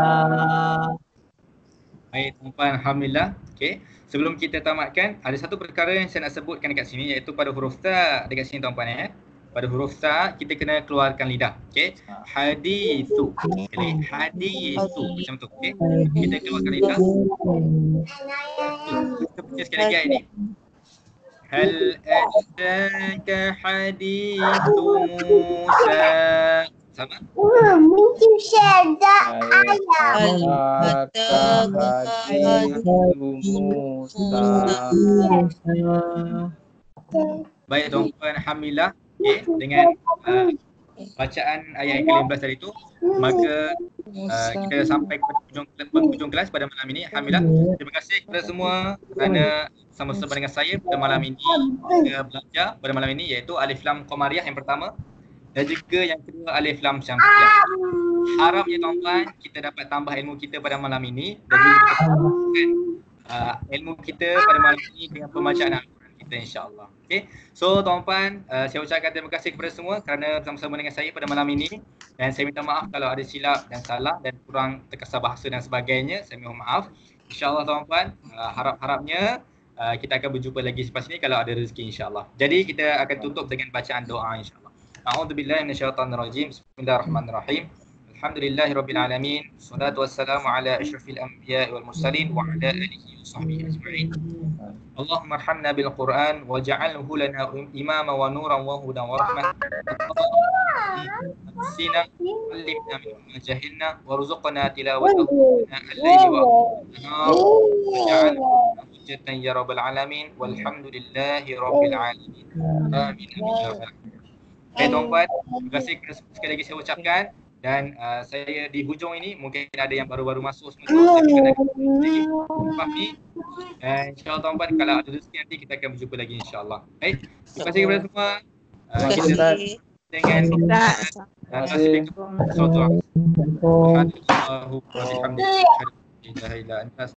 S1: Baik, tuan-tuan, alhamdulillah. Okey. Sebelum kita tamatkan, ada satu perkara yang saya nak sebutkan dekat sini, iaitu pada huruf ta dekat sini tuan-tuan Pada huruf ta kita kena keluarkan lidah. Okey. Hadithu. Okey, hadithu macam tu. Okey. Kita keluarkan lidah. Kita baca sekali lagi ayat ni. Hal ataka hadithu Musa. Sama?
S7: Mungkin share ayat.
S4: Hadithu Musa.
S1: Baik tuan-puan Hamilah, dengan bacaan ayat yang ke-15 tadi tu, maka kita sampai ke penghujung kelas pada malam ini. Alhamdulillah. Terima kasih kepada semua kerana sama-sama dengan saya pada malam ini. Kita belajar pada malam ini iaitu Alif Lam Qamariyah yang pertama dan juga yang kedua Alif Lam Syamsiyah. Harapnya tuan-tuan kita dapat tambah ilmu kita pada malam ini dan juga kita tambahkan ilmu kita pada malam ini dengan pembacaan Al-Quran kita insya-Allah. Okey. So tuan-tuan, saya ucapkan terima kasih kepada semua kerana bersama-sama dengan saya pada malam ini dan saya minta maaf kalau ada silap dan salah dan kurang terkasar bahasa dan sebagainya. Saya mohon maaf. Insya-Allah tuan-tuan, harap-harapnya kita akan berjumpa lagi selepas ini kalau ada rezeki insya-Allah. Jadi kita akan tutup dengan bacaan doa insya-Allah. A'udzubillahi minasyaitonirrajim. Bismillahirrahmanirrahim. Alhamdulillahirabbil alamin. Wassalatu wassalamu ala asyrafil anbiya'i wal mursalin wa ala alihi wa sahbihi ajma'in. Allahumma arhamna bil Qur'an waj'alhu lana imama wa nuran wa hudan wa rahmah. Sina allimna mimma jahilna warzuqna tilawatahu al-layli wa an-nahar hujjatan ya rabbal alamin walhamdulillahi rabbil alamin. Amin amin ya rabbal alamin. Baik tuan-tuan, terima kasih sekali lagi saya ucapkan dan saya di hujung ini mungkin ada yang baru-baru masuk semua tu saya akan lagi fahami dan insya-Allah tuan-tuan kalau ada rezeki nanti kita akan berjumpa lagi insya-Allah. Baik, terima kasih kepada semua. Kita dengan tasbih salawat. Alhamdulillah wa bihamdihi.